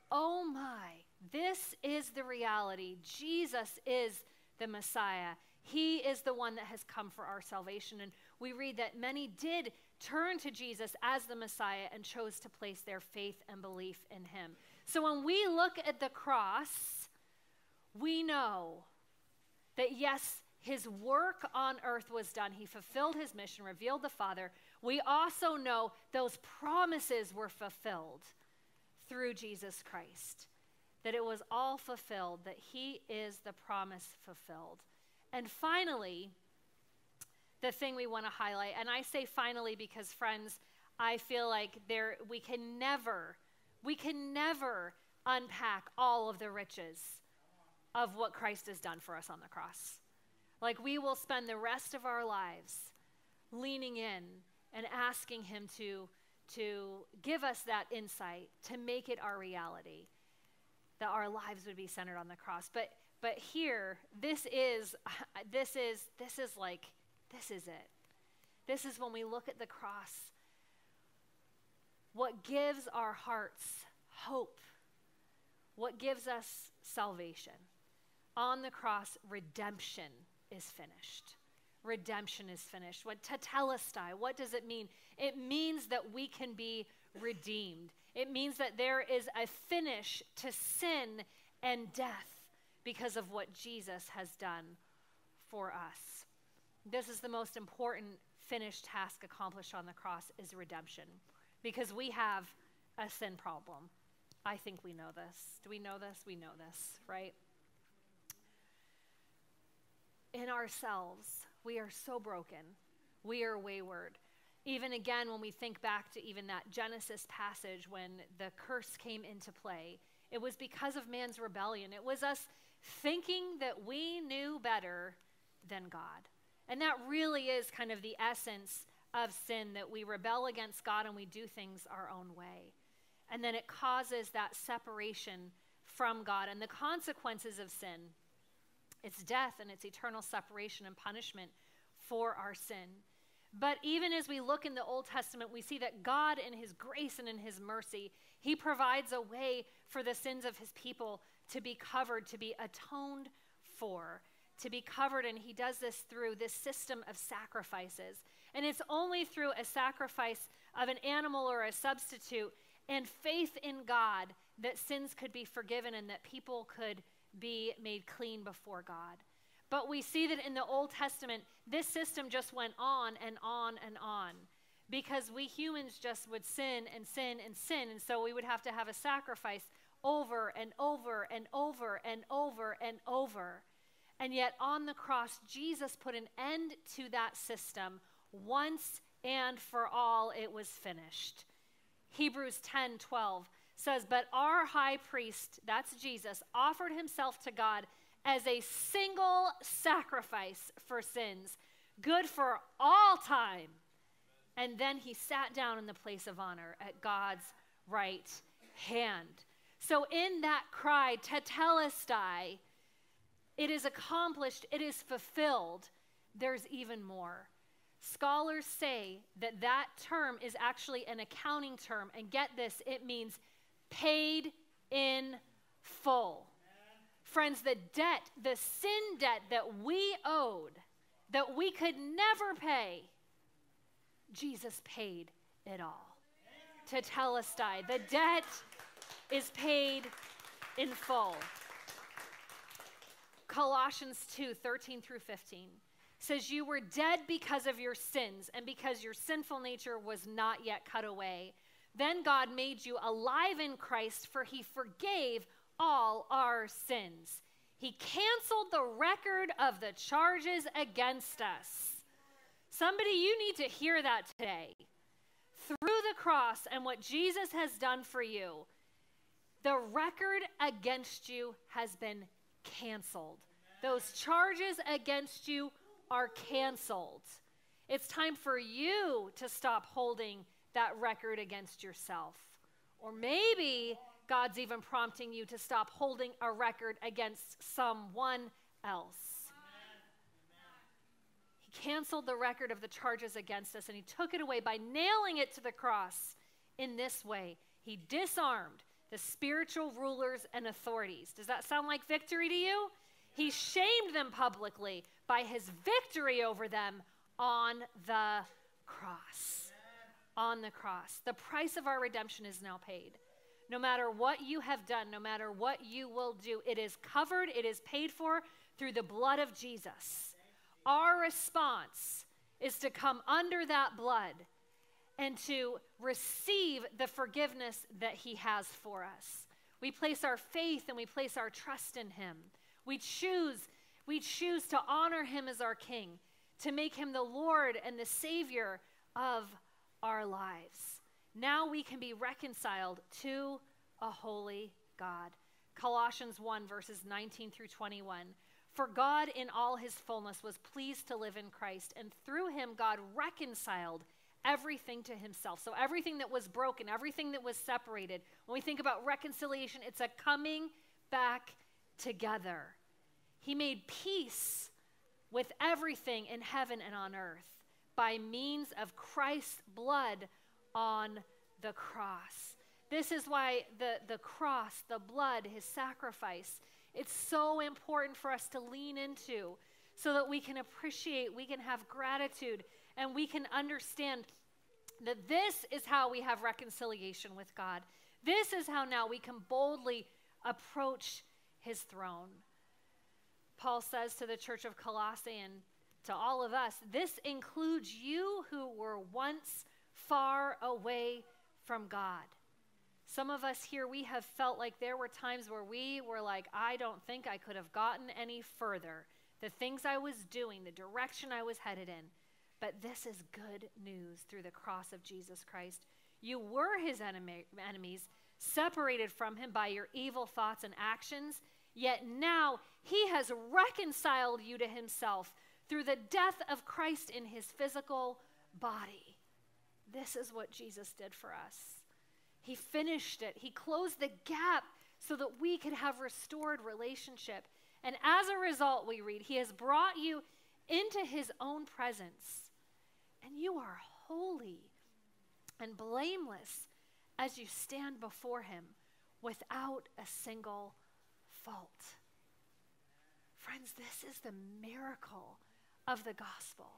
my, this is the reality. Jesus is the Messiah. He is the one that has come for our salvation. And we read that many did turn to Jesus as the Messiah and chose to place their faith and belief in him. So when we look at the cross, we know that yes, his work on earth was done. He fulfilled his mission, revealed the Father. We also know those promises were fulfilled through Jesus Christ, that it was all fulfilled, that he is the promise fulfilled. And finally, the thing we want to highlight, and I say finally because, friends, I feel like we can never unpack all of the riches of what Christ has done for us on the cross. Like, we will spend the rest of our lives leaning in and asking him to give us that insight, to make it our reality, that our lives would be centered on the cross. But here, this is it. This is when we look at the cross, what gives our hearts hope, what gives us salvation. On the cross, redemption is finished. Redemption is finished. What tetelestai, what does it mean? It means that we can be redeemed. It means that there is a finish to sin and death because of what Jesus has done for us. This is the most important finished task accomplished on the cross, is redemption, because we have a sin problem. I think we know this. Do we know this? We know this, right? in ourselves, we are so broken. We are wayward. Even again, when we think back to even that Genesis passage when the curse came into play, it was because of man's rebellion. It was us thinking that we knew better than God. And that really is kind of the essence of sin, that we rebel against God and we do things our own way. And then it causes that separation from God. And the consequences of sin, it's death and it's eternal separation and punishment for our sin. But even as we look in the Old Testament, we see that God in his grace and in his mercy, he provides a way for the sins of his people to be covered, to be atoned for, to be covered. And he does this through this system of sacrifices. And it's only through a sacrifice of an animal or a substitute and faith in God that sins could be forgiven and that people could be made clean before God. But we see that in the Old Testament, this system just went on and on and on because we humans just would sin and sin and sin. And so we would have to have a sacrifice over and over and over and over and over. And yet on the cross, Jesus put an end to that system once and for all. It was finished. Hebrews 10:12 says, "But our high priest," that's Jesus, "offered himself to God as a single sacrifice for sins, good for all time. And then he sat down in the place of honor at God's right hand." So in that cry, tetelestai, it is accomplished, it is fulfilled. There's even more. Scholars say that that term is actually an accounting term. And get this, it means paid in full. Friends, the debt, the sin debt that we owed, that we could never pay, Jesus paid it all. Tetelestai, the debt is paid in full. Colossians 2:13-15 says, "You were dead because of your sins and because your sinful nature was not yet cut away. Then God made you alive in Christ, for he forgave all our sins. He canceled the record of the charges against us." Somebody, you need to hear that today. Through the cross and what Jesus has done for you, the record against you has been canceled. Those charges against you are canceled. It's time for you to stop holding that record against yourself. Or maybe God's even prompting you to stop holding a record against someone else. He canceled the record of the charges against us, and he took it away by nailing it to the cross. In this way, he disarmed the spiritual rulers and authorities. Does that sound like victory to you? He shamed them publicly by his victory over them on the cross. On the cross. The price of our redemption is now paid. No matter what you have done, no matter what you will do, it is covered, it is paid for through the blood of Jesus. Our response is to come under that blood and to receive the forgiveness that he has for us. We place our faith and we place our trust in him. We choose to honor him as our King, to make him the Lord and the Savior of our lives. Now we can be reconciled to a holy God. Colossians 1:19-21. "For God in all his fullness was pleased to live in Christ, and through him God reconciled everything to himself." So everything that was broken, everything that was separated. When we think about reconciliation, it's a coming back together. He made peace with everything in heaven and on earth by means of Christ's blood on the cross. This is why the cross, the blood, his sacrifice, it's so important for us to lean into so that we can appreciate, we can have gratitude, and we can understand that this is how we have reconciliation with God. This is how now we can boldly approach his throne. Paul says to the church of Colossae and to all of us, "This includes you who were once far away from God." Some of us here, we have felt like there were times where we were like, I don't think I could have gotten any further the things I was doing, the direction I was headed in. But this is good news through the cross of Jesus Christ. You were his enemies, separated from him by your evil thoughts and actions, yet now he has reconciled you to himself through the death of Christ in his physical body. This is what Jesus did for us. He finished it. He closed the gap so that we could have restored relationship. And as a result, we read, he has brought you into his own presence, and you are holy and blameless as you stand before him without a single fault. Friends, this is the miracle of the gospel.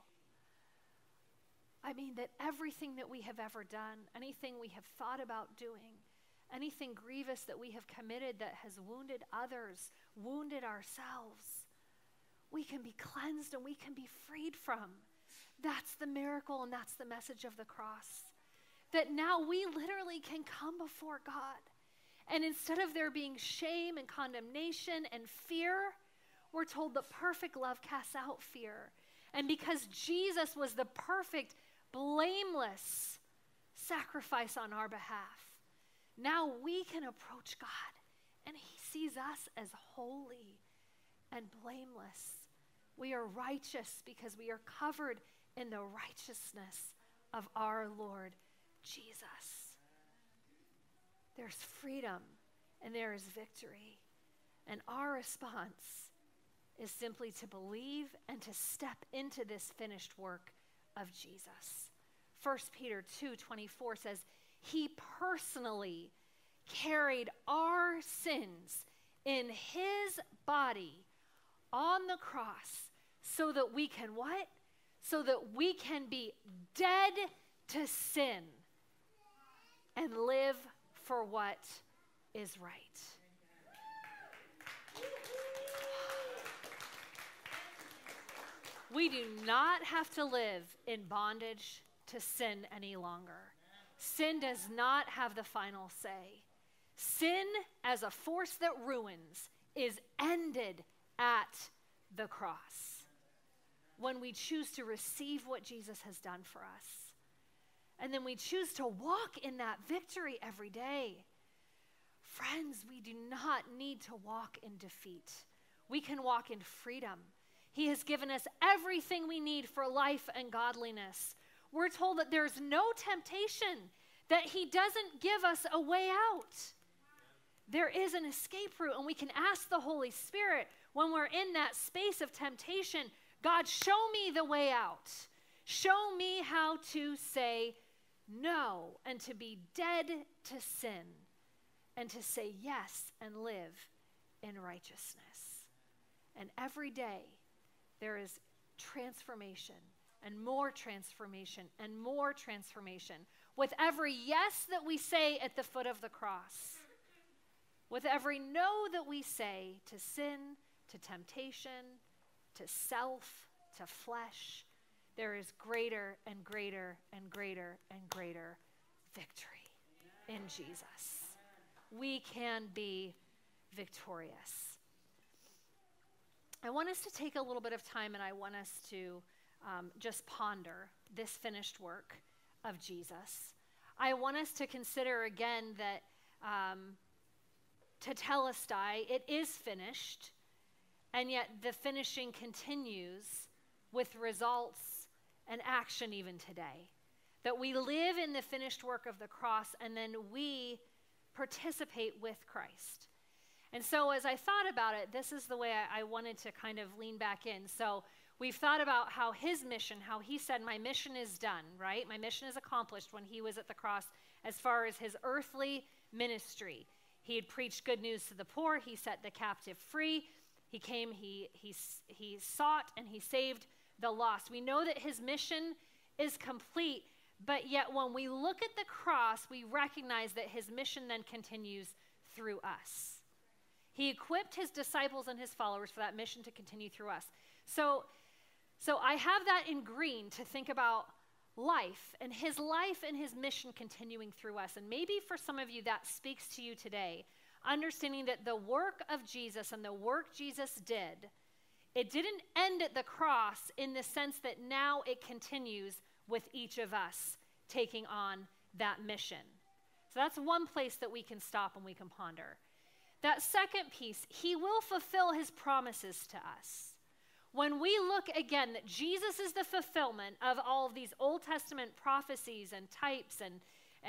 I mean, that everything that we have ever done, anything we have thought about doing, anything grievous that we have committed that has wounded others, wounded ourselves, we can be cleansed and we can be freed from. That's the miracle, and that's the message of the cross. That now we literally can come before God. And instead of there being shame and condemnation and fear, we're told that perfect love casts out fear. And because Jesus was the perfect, blameless sacrifice on our behalf, now we can approach God, and he sees us as holy and blameless. We are righteous because we are covered in the righteousness of our Lord Jesus. There's freedom and there is victory. And our response is simply to believe and to step into this finished work of Jesus. 1 Peter 2:24 says, he personally carried our sins in his body on the cross so that we can what? So that we can be dead to sin and live for what is right. We do not have to live in bondage to sin any longer. Sin does not have the final say. Sin, as a force that ruins, is ended at the cross when we choose to receive what Jesus has done for us. And then we choose to walk in that victory every day. Friends, we do not need to walk in defeat. We can walk in freedom. He has given us everything we need for life and godliness. We're told that there's no temptation that he doesn't give us a way out. There is an escape route, and we can ask the Holy Spirit when we're in that space of temptation, God, show me the way out. Show me how to say no and to be dead to sin and to say yes and live in righteousness. And every day there is transformation and more transformation and more transformation. With every yes that we say at the foot of the cross, with every no that we say to sin, to temptation, to self, to flesh, there is greater and greater and greater and greater victory in Jesus. We can be victorious. I want us to take a little bit of time, and I want us to just ponder this finished work of Jesus. I want us to consider again that tetelestai, it is finished, and yet the finishing continues with results and action even today. That we live in the finished work of the cross, and then we participate with Christ. And so as I thought about it, this is the way I wanted to kind of lean back in. So we've thought about how his mission, how he said, my mission is done, right? My mission is accomplished when he was at the cross as far as his earthly ministry. He had preached good news to the poor. He set the captive free. He came, he sought, and he saved the lost. We know that his mission is complete, but yet when we look at the cross, we recognize that his mission then continues through us. He equipped his disciples and his followers for that mission to continue through us. So I have that in green to think about life and his mission continuing through us. And maybe for some of you that speaks to you today, understanding that the work of Jesus and the work Jesus did it didn't end at the cross in the sense that now it continues with each of us taking on that mission. So that's one place that we can stop and we can ponder. That second piece, he will fulfill his promises to us. When we look again that Jesus is the fulfillment of all of these Old Testament prophecies and types and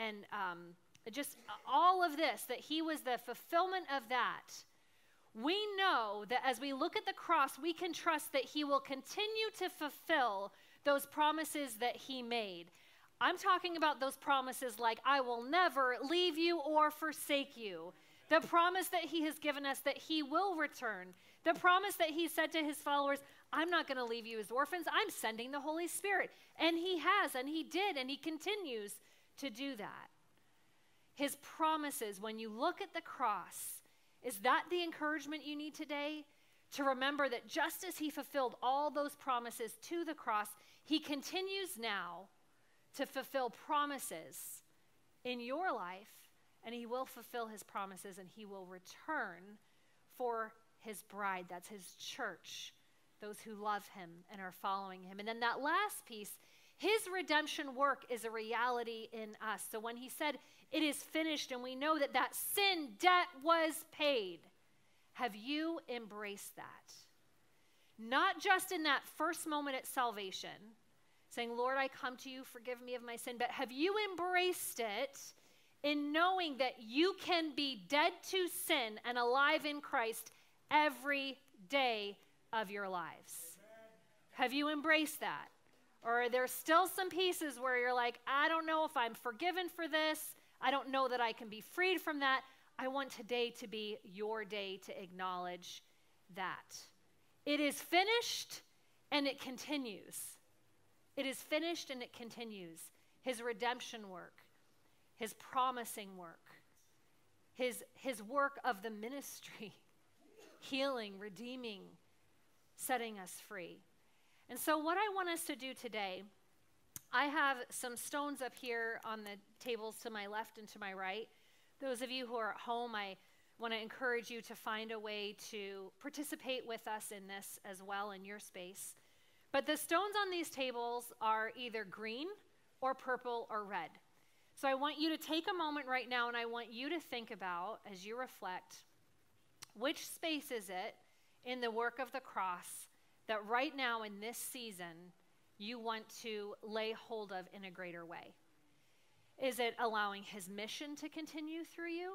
just all of this, that he was the fulfillment of that, we know that as we look at the cross, we can trust that he will continue to fulfill those promises that he made. I'm talking about those promises like, I will never leave you or forsake you. The promise that he has given us that he will return. The promise that he said to his followers, I'm not going to leave you as orphans. I'm sending the Holy Spirit. And he has, and he did, and he continues to do that. His promises, when you look at the cross, is that the encouragement you need today? To remember that just as he fulfilled all those promises to the cross, he continues now to fulfill promises in your life, and he will fulfill his promises, and he will return for his bride. That's his church, those who love him and are following him. And then that last piece, his redemption work is a reality in us. So when he said, it is finished, and we know that that sin debt was paid, have you embraced that? Not just in that first moment at salvation, saying, Lord, I come to you, forgive me of my sin, but have you embraced it in knowing that you can be dead to sin and alive in Christ every day of your lives? Have you embraced that? Or are there still some pieces where you're like, I don't know if I'm forgiven for this. I don't know that I can be freed from that. I want today to be your day to acknowledge that. It is finished and it continues. It is finished and it continues. His redemption work, his promising work, his work of the ministry, healing, redeeming, setting us free. And so what I want us to do today, I have some stones up here on the tables to my left and to my right. Those of you who are at home, I want to encourage you to find a way to participate with us in this as well in your space. But the stones on these tables are either green or purple or red. So I want you to take a moment right now, and I want you to think about, as you reflect, which space is it in the work of the cross that right now in this season you want to lay hold of in a greater way? Is it allowing his mission to continue through you?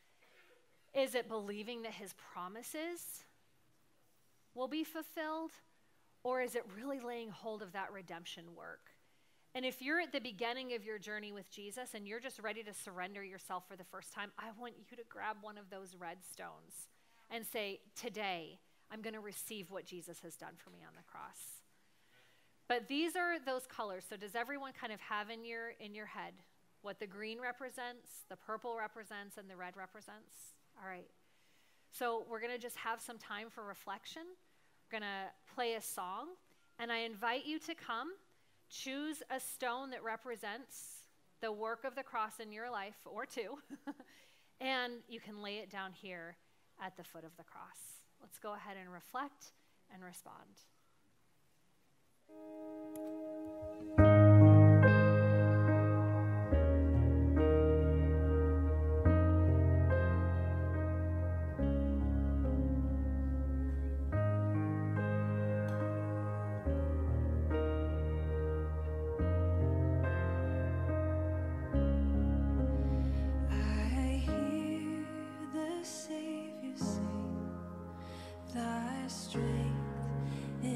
Is it believing that his promises will be fulfilled? Or is it really laying hold of that redemption work? And if you're at the beginning of your journey with Jesus and you're just ready to surrender yourself for the first time, I want you to grab one of those red stones and say, today, I'm going to receive what Jesus has done for me on the cross. But these are those colors. So does everyone kind of have in your head what the green represents, the purple represents, and the red represents? All right. So we're going to just have some time for reflection. We're going to play a song, and I invite you to come, choose a stone that represents the work of the cross in your life, or two, and you can lay it down here at the foot of the cross. Let's go ahead and reflect and respond. Strength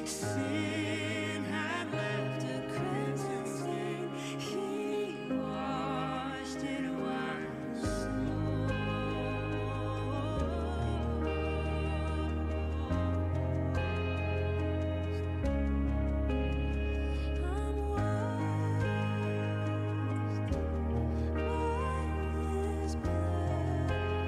Sin had left a crimson stain. He washed it white as snow. I'm washed by His blood.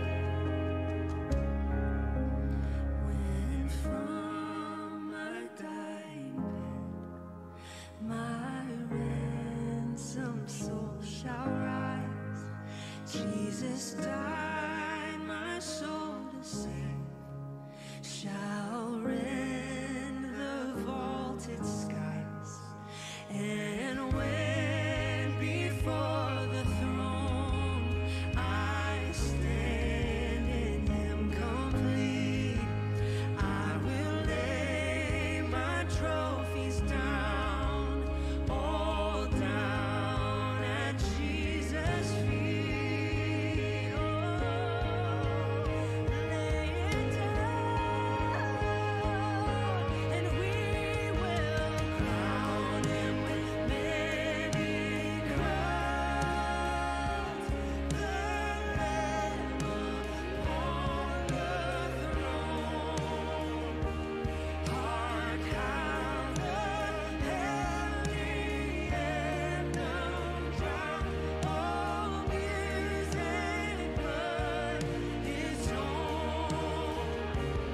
When from my dying bed my ransom soul shall rise, Jesus died my soul to save, shall rend the vaulted skies, and when before the throne I stand in Him complete, I will lay my trophies down, all down at Jesus' feet. Oh, lay it down, and we will crown Him with many crowns. The Lamb upon the throne. Hark how the heavenly anthem drown, all music but His own.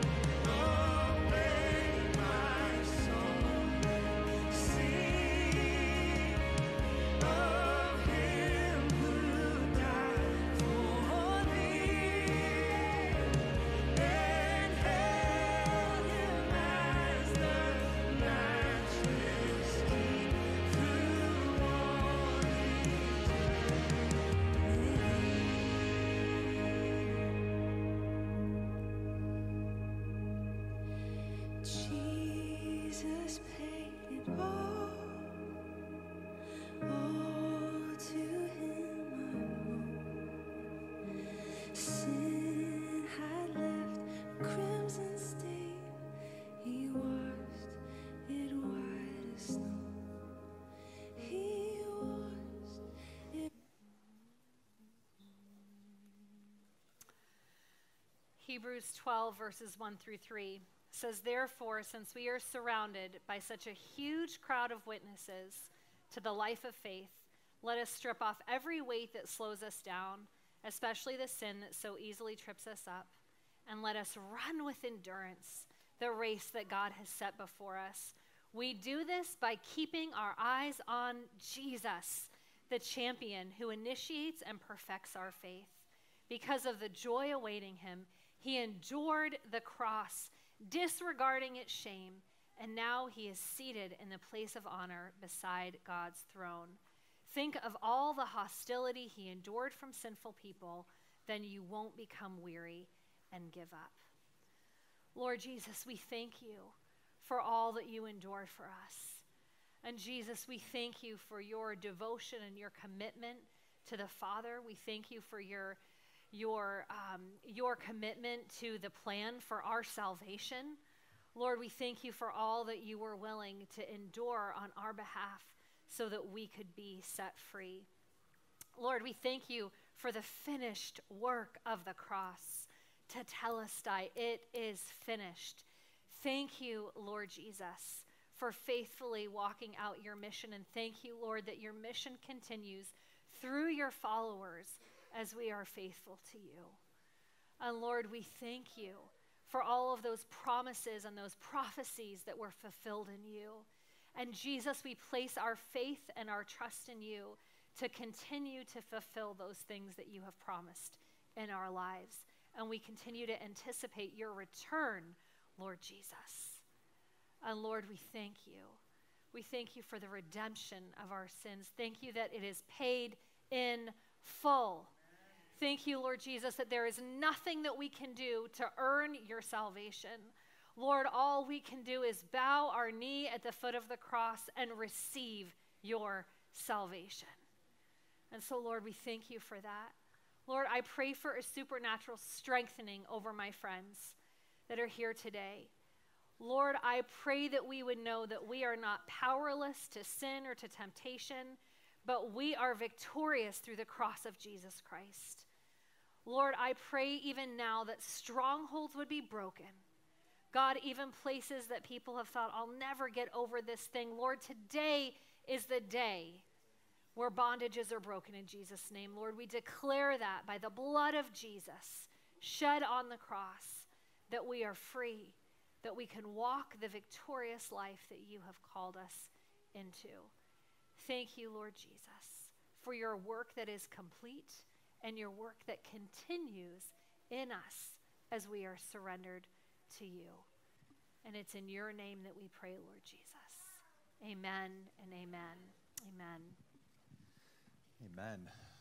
Awake my soul, sing of Him who died for thee, and hail Him as the matchless King through all eternity. Jesus paid it all to Him I owe. Sin had left a crimson stain, He washed it white as snow. He washed it. Hebrews 12, verses 1 through 3 says, "Therefore, since we are surrounded by such a huge crowd of witnesses to the life of faith, let us strip off every weight that slows us down, especially the sin that so easily trips us up, and let us run with endurance the race that God has set before us. We do this by keeping our eyes on Jesus, the champion who initiates and perfects our faith. Because of the joy awaiting Him, He endured the cross, disregarding its shame, and now He is seated in the place of honor beside God's throne. Think of all the hostility He endured from sinful people, then you won't become weary and give up." Lord Jesus, we thank You for all that You endured for us. And Jesus, we thank You for Your devotion and Your commitment to the Father. We thank You for your commitment to the plan for our salvation. Lord, we thank You for all that You were willing to endure on our behalf so that we could be set free. Lord, we thank You for the finished work of the cross. Tetelestai, it is finished. Thank You, Lord Jesus, for faithfully walking out Your mission. And thank You, Lord, that Your mission continues through Your followers as we are faithful to You. And Lord, we thank You for all of those promises and those prophecies that were fulfilled in You. And Jesus, we place our faith and our trust in You to continue to fulfill those things that You have promised in our lives. And we continue to anticipate Your return, Lord Jesus. And Lord, we thank You. We thank You for the redemption of our sins. Thank You that it is paid in full. Thank You, Lord Jesus, that there is nothing that we can do to earn Your salvation. Lord, all we can do is bow our knee at the foot of the cross and receive Your salvation. And so, Lord, we thank You for that. Lord, I pray for a supernatural strengthening over my friends that are here today. Lord, I pray that we would know that we are not powerless to sin or to temptation, but we are victorious through the cross of Jesus Christ. Lord, I pray even now that strongholds would be broken. God, even places that people have thought, I'll never get over this thing. Lord, today is the day where bondages are broken in Jesus' name. Lord, we declare that by the blood of Jesus shed on the cross, that we are free, that we can walk the victorious life that you have called us into. Thank you, Lord Jesus, for your work that is complete and your work that continues in us as we are surrendered to you. And it's in your name that we pray, Lord Jesus. Amen and amen. Amen. Amen.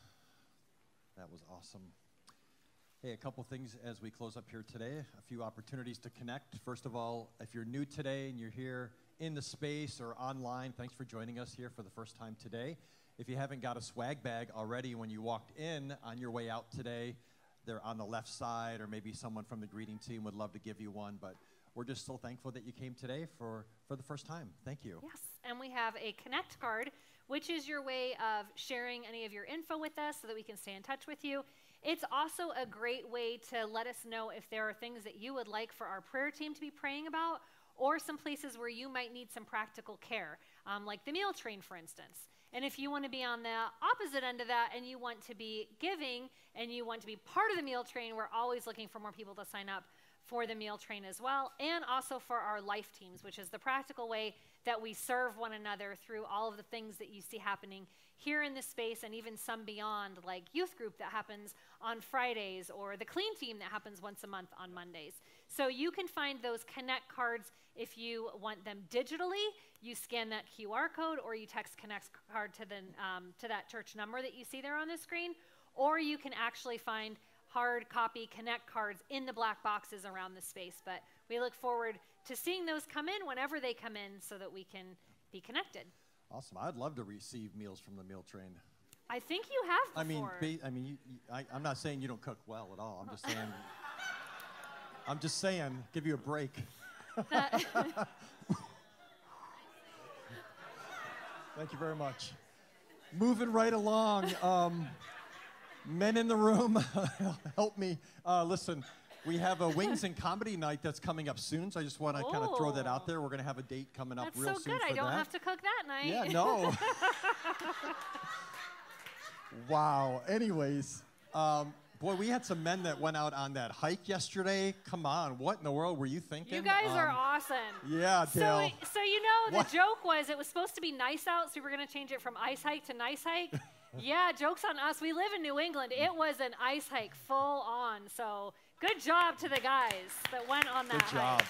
That was awesome. Hey, a couple things as we close up here today, a few opportunities to connect. First of all, if you're new today and you're here in the space or online, thanks for joining us here for the first time today. If you haven't got a swag bag already when you walked in on your way out today, they're on the left side, or maybe someone from the greeting team would love to give you one, but we're just so thankful that you came today for the first time. Thank you. Yes, and we have a Connect card, which is your way of sharing any of your info with us so that we can stay in touch with you. It's also a great way to let us know if there are things that you would like for our prayer team to be praying about, or some places where you might need some practical care, like the meal train, for instance. And if you want to be on the opposite end of that and you want to be giving and you want to be part of the meal train, we're always looking for more people to sign up for the meal train as well, and also for our life teams, which is the practical way that we serve one another through all of the things that you see happening here in this space, and even some beyond, like youth group that happens on Fridays, or the clean team that happens once a month on Mondays. So you can find those Connect cards if you want them digitally. You scan that QR code, or you text Connect card to that church number that you see there on the screen, or you can actually find hard copy Connect cards in the black boxes around the space. But we look forward to seeing those come in whenever they come in so that we can be connected. Awesome. I'd love to receive meals from the meal train. I think you have before. I'm not saying you don't cook well at all. I'm just saying, give you a break. Thank you very much. Moving right along. Men in the room, help me. Listen, we have a Wings and Comedy Night that's coming up soon, so I just want to kind of throw that out there. We're going to have a date coming up real soon. That's so good. I don't have to cook that night. Yeah, no. Wow. Anyways, boy, we had some men that went out on that hike yesterday. Come on, what in the world were you thinking? You guys are awesome. Yeah, Dale. So you know, the joke was it was supposed to be nice out, so we were going to change it from ice hike to nice hike. Yeah, joke's on us. We live in New England. It was an ice hike full on. So good job to the guys that went on that hike. Good job.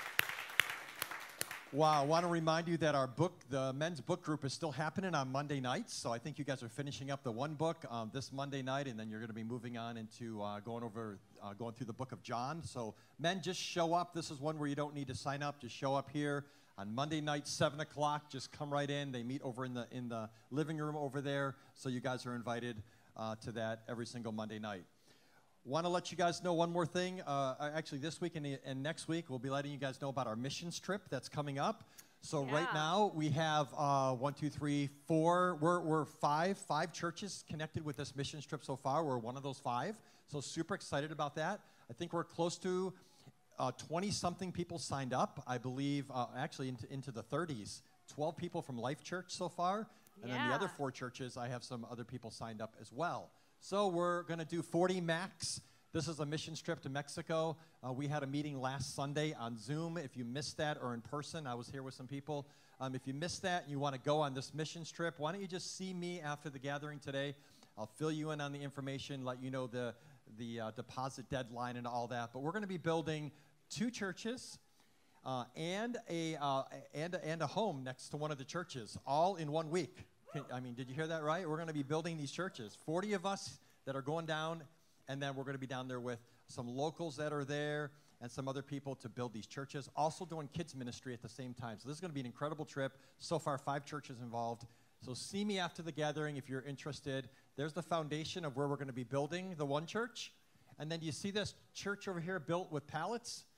Wow, I want to remind you that our book, the men's book group, is still happening on Monday nights. So I think you guys are finishing up the one book this Monday night, and then you're going to be moving on into going through the book of John. So men, just show up. This is one where you don't need to sign up. Just show up here on Monday night, 7 o'clock. Just come right in. They meet over in the living room over there. So you guys are invited to that every single Monday night. Want to let you guys know one more thing. Actually, this week and next week, we'll be letting you guys know about our missions trip that's coming up. So right now, we have 1, 2, 3, 4. We're five churches connected with this missions trip so far. We're one of those 5. So super excited about that. I think we're close to 20-something people signed up. I believe, actually, into the 30s. 12 people from Life Church so far. And then the other 4 churches, I have some other people signed up as well. So we're going to do 40 max. This is a missions trip to Mexico. We had a meeting last Sunday on Zoom. If you missed that, or in person, I was here with some people. If you missed that and you want to go on this missions trip, why don't you just see me after the gathering today? I'll fill you in on the information, let you know the deposit deadline and all that. But we're going to be building 2 churches and a home next to one of the churches, all in 1 week. Did you hear that right? We're going to be building these churches. 40 of us that are going down, and then we're going to be down there with some locals that are there and some other people to build these churches. Also doing kids ministry at the same time. So this is going to be an incredible trip. So far, 5 churches involved. So see me after the gathering if you're interested. There's the foundation of where we're going to be building the one church. And then you see this church over here built with pallets?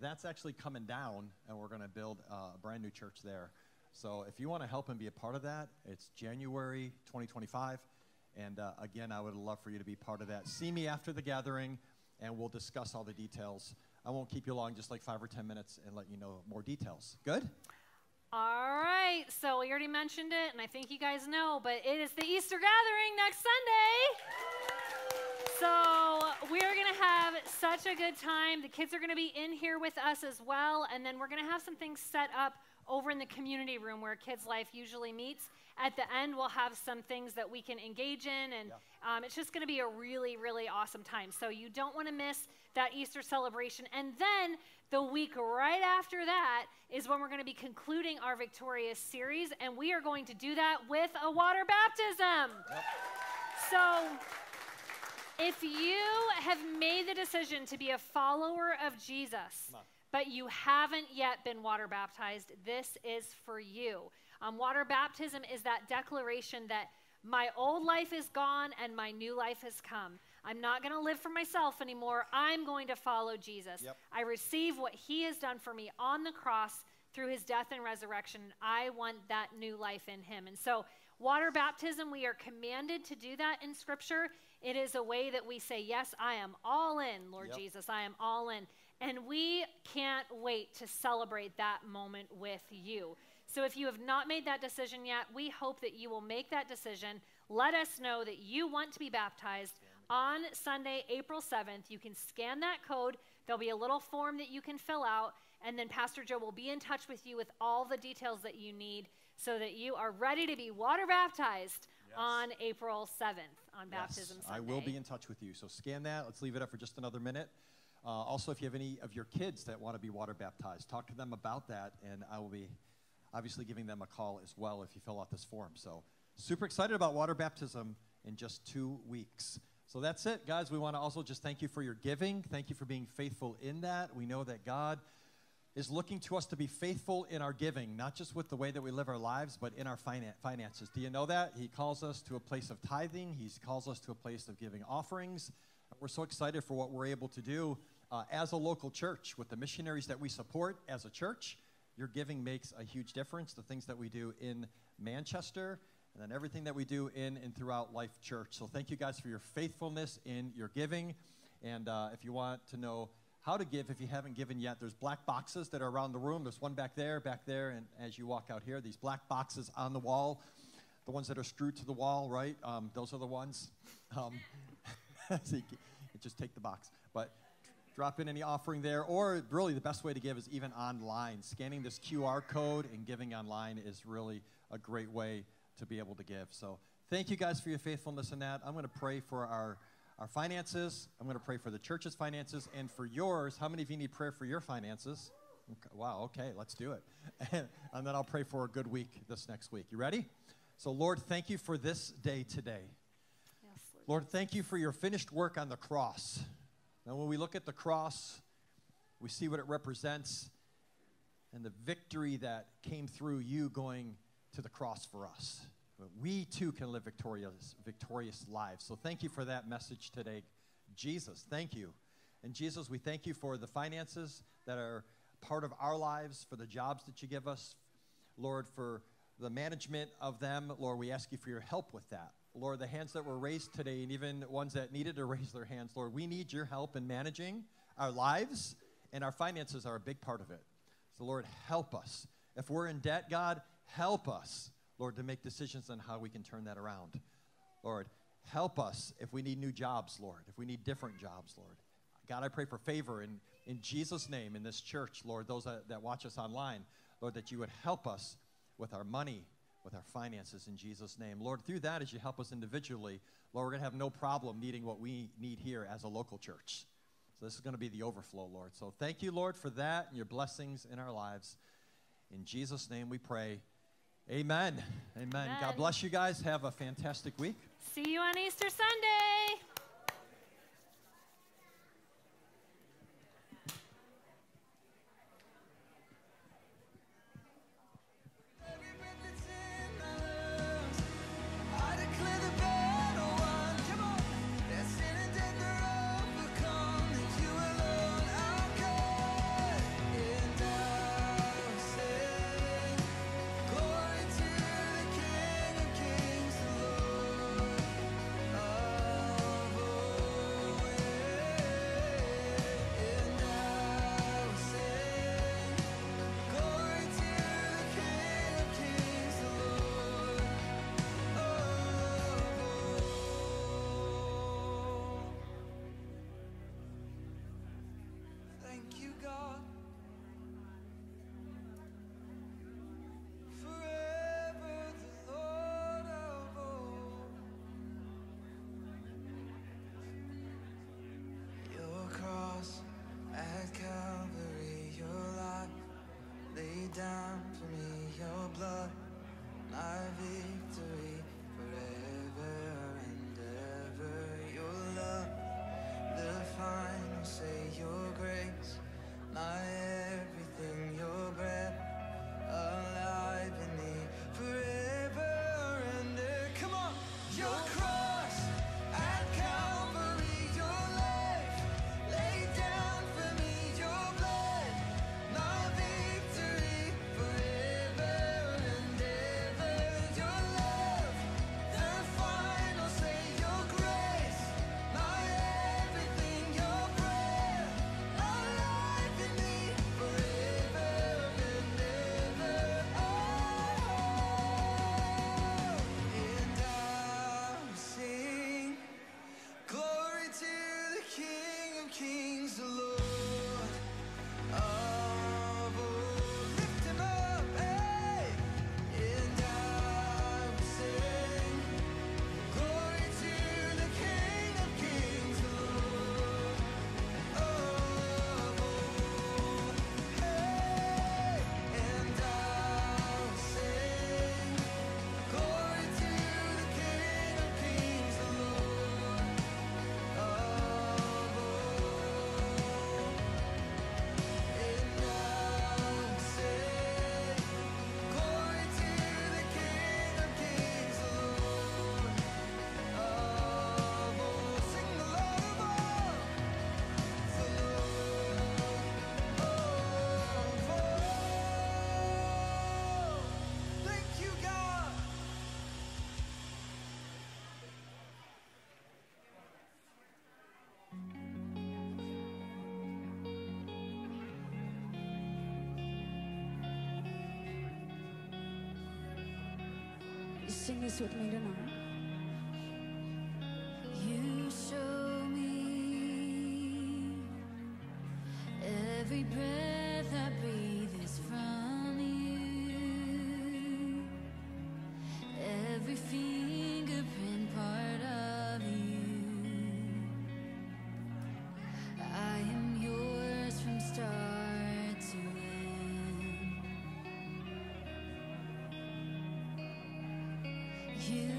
that's actually coming down, and we're going to build a brand new church there. So if you want to help and be a part of that, it's January 2025. And again, I would love for you to be part of that. See me after the gathering, and we'll discuss all the details. I won't keep you long, just like 5 or 10 minutes, and let you know more details. Good? All right, so we already mentioned it, and I think you guys know, but it is the Easter gathering next Sunday. So we're going to have such a good time. The kids are going to be in here with us as well, and then we're going to have some things set up over in the community room where Kids Life usually meets. At the end, we'll have some things that we can engage in, and it's just going to be a really, really awesome time. So you don't want to miss that Easter celebration. And then the week right after that is when we're going to be concluding our Victorious series, and we are going to do that with a water baptism. So if you have made the decision to be a follower of Jesus, but you haven't yet been water baptized, this is for you. Water baptism is that declaration that my old life is gone and my new life has come. I'm not going to live for myself anymore. I'm going to follow Jesus. I receive what he has done for me on the cross through his death and resurrection. I want that new life in him. And so water baptism, we are commanded to do that in Scripture. It is a way that we say, yes, I am all in, Lord Jesus. I am all in. And we can't wait to celebrate that moment with you. So if you have not made that decision yet, we hope that you will make that decision. Let us know that you want to be baptized on Sunday, April 7th. You can scan that code. There'll be a little form that you can fill out, and then Pastor Joe will be in touch with you with all the details that you need so that you are ready to be water baptized on April 7th on Baptism Sunday. I will be in touch with you. So scan that. Let's leave it up for just another minute. Also, if you have any of your kids that want to be water baptized, talk to them about that, and I will be obviously giving them a call as well if you fill out this form. So super excited about water baptism in just 2 weeks. So that's it, guys. We want to also just thank you for your giving. Thank you for being faithful in that. We know that God is looking to us to be faithful in our giving, not just with the way that we live our lives, but in our finances. Do you know that? He calls us to a place of tithing. He calls us to a place of giving offerings. We're so excited for what we're able to do as a local church with the missionaries that we support as a church. Your giving makes a huge difference. The things that we do in Manchester, and then everything that we do in and throughout Life Church. So thank you guys for your faithfulness in your giving. And if you want to know how to give, if you haven't given yet, there's black boxes that are around the room. There's one back there, and as you walk out here, these black boxes on the wall, the ones that are screwed to the wall, right? Those are the ones. So you just take the box. But drop in any offering there, or really the best way to give is even online. Scanning this QR code and giving online is really a great way to be able to give. So thank you guys for your faithfulness in that. I'm going to pray for our finances. I'm going to pray for the church's finances and for yours. How many of you need prayer for your finances? Okay, wow, okay, let's do it. And then I'll pray for a good week this next week. You ready? So Lord, thank you for this day today. Yes, Lord, thank you for your finished work on the cross. Now, when we look at the cross, we see what it represents and the victory that came through you going to the cross for us. But we, too, can live victorious lives. So thank you for that message today. Jesus, thank you. And Jesus, we thank you for the finances that are part of our lives, for the jobs that you give us. Lord, for the management of them, Lord, we ask you for your help with that. Lord, the hands that were raised today, and even ones that needed to raise their hands, Lord, we need your help in managing our lives, and our finances are a big part of it. So, Lord, help us. If we're in debt, God, help us, Lord, to make decisions on how we can turn that around. Lord, help us if we need new jobs, Lord, if we need different jobs, Lord. God, I pray for favor in Jesus' name in this church, Lord, those that watch us online, Lord, that you would help us with our money, with our finances in Jesus' name. Lord, through that, as you help us individually, Lord, we're going to have no problem needing what we need here as a local church. So this is going to be the overflow, Lord. So thank you, Lord, for that and your blessings in our lives. In Jesus' name we pray. Amen. Amen. God bless you guys. Have a fantastic week. See you on Easter Sunday. down for me, your blood, my victory, forever and ever. Your love, the final say, your grace, my everything, your breath, alive in me, forever and ever. Come on, your cross at Calvary, your life laid down for me, your blood, my victory, forever and ever. Your love, the final say, your grace, my everything, your breath, alive in me, forever and ever. And I will sing glory to the King of Kings, the Lord of all. Lift him up, hey! And I will sing glory to the King of Kings, the Lord of all. Hey! And I will sing glory to the King of Kings, the Lord of all. And I will sing glory to the King of Kings, the Lord of all. Sing the Lord of all, the Lord of all. Thank you, God. Sing this with me tonight. You show me every breath I breathe is from you. Every fingerprint part of you. I am yours from start to end. You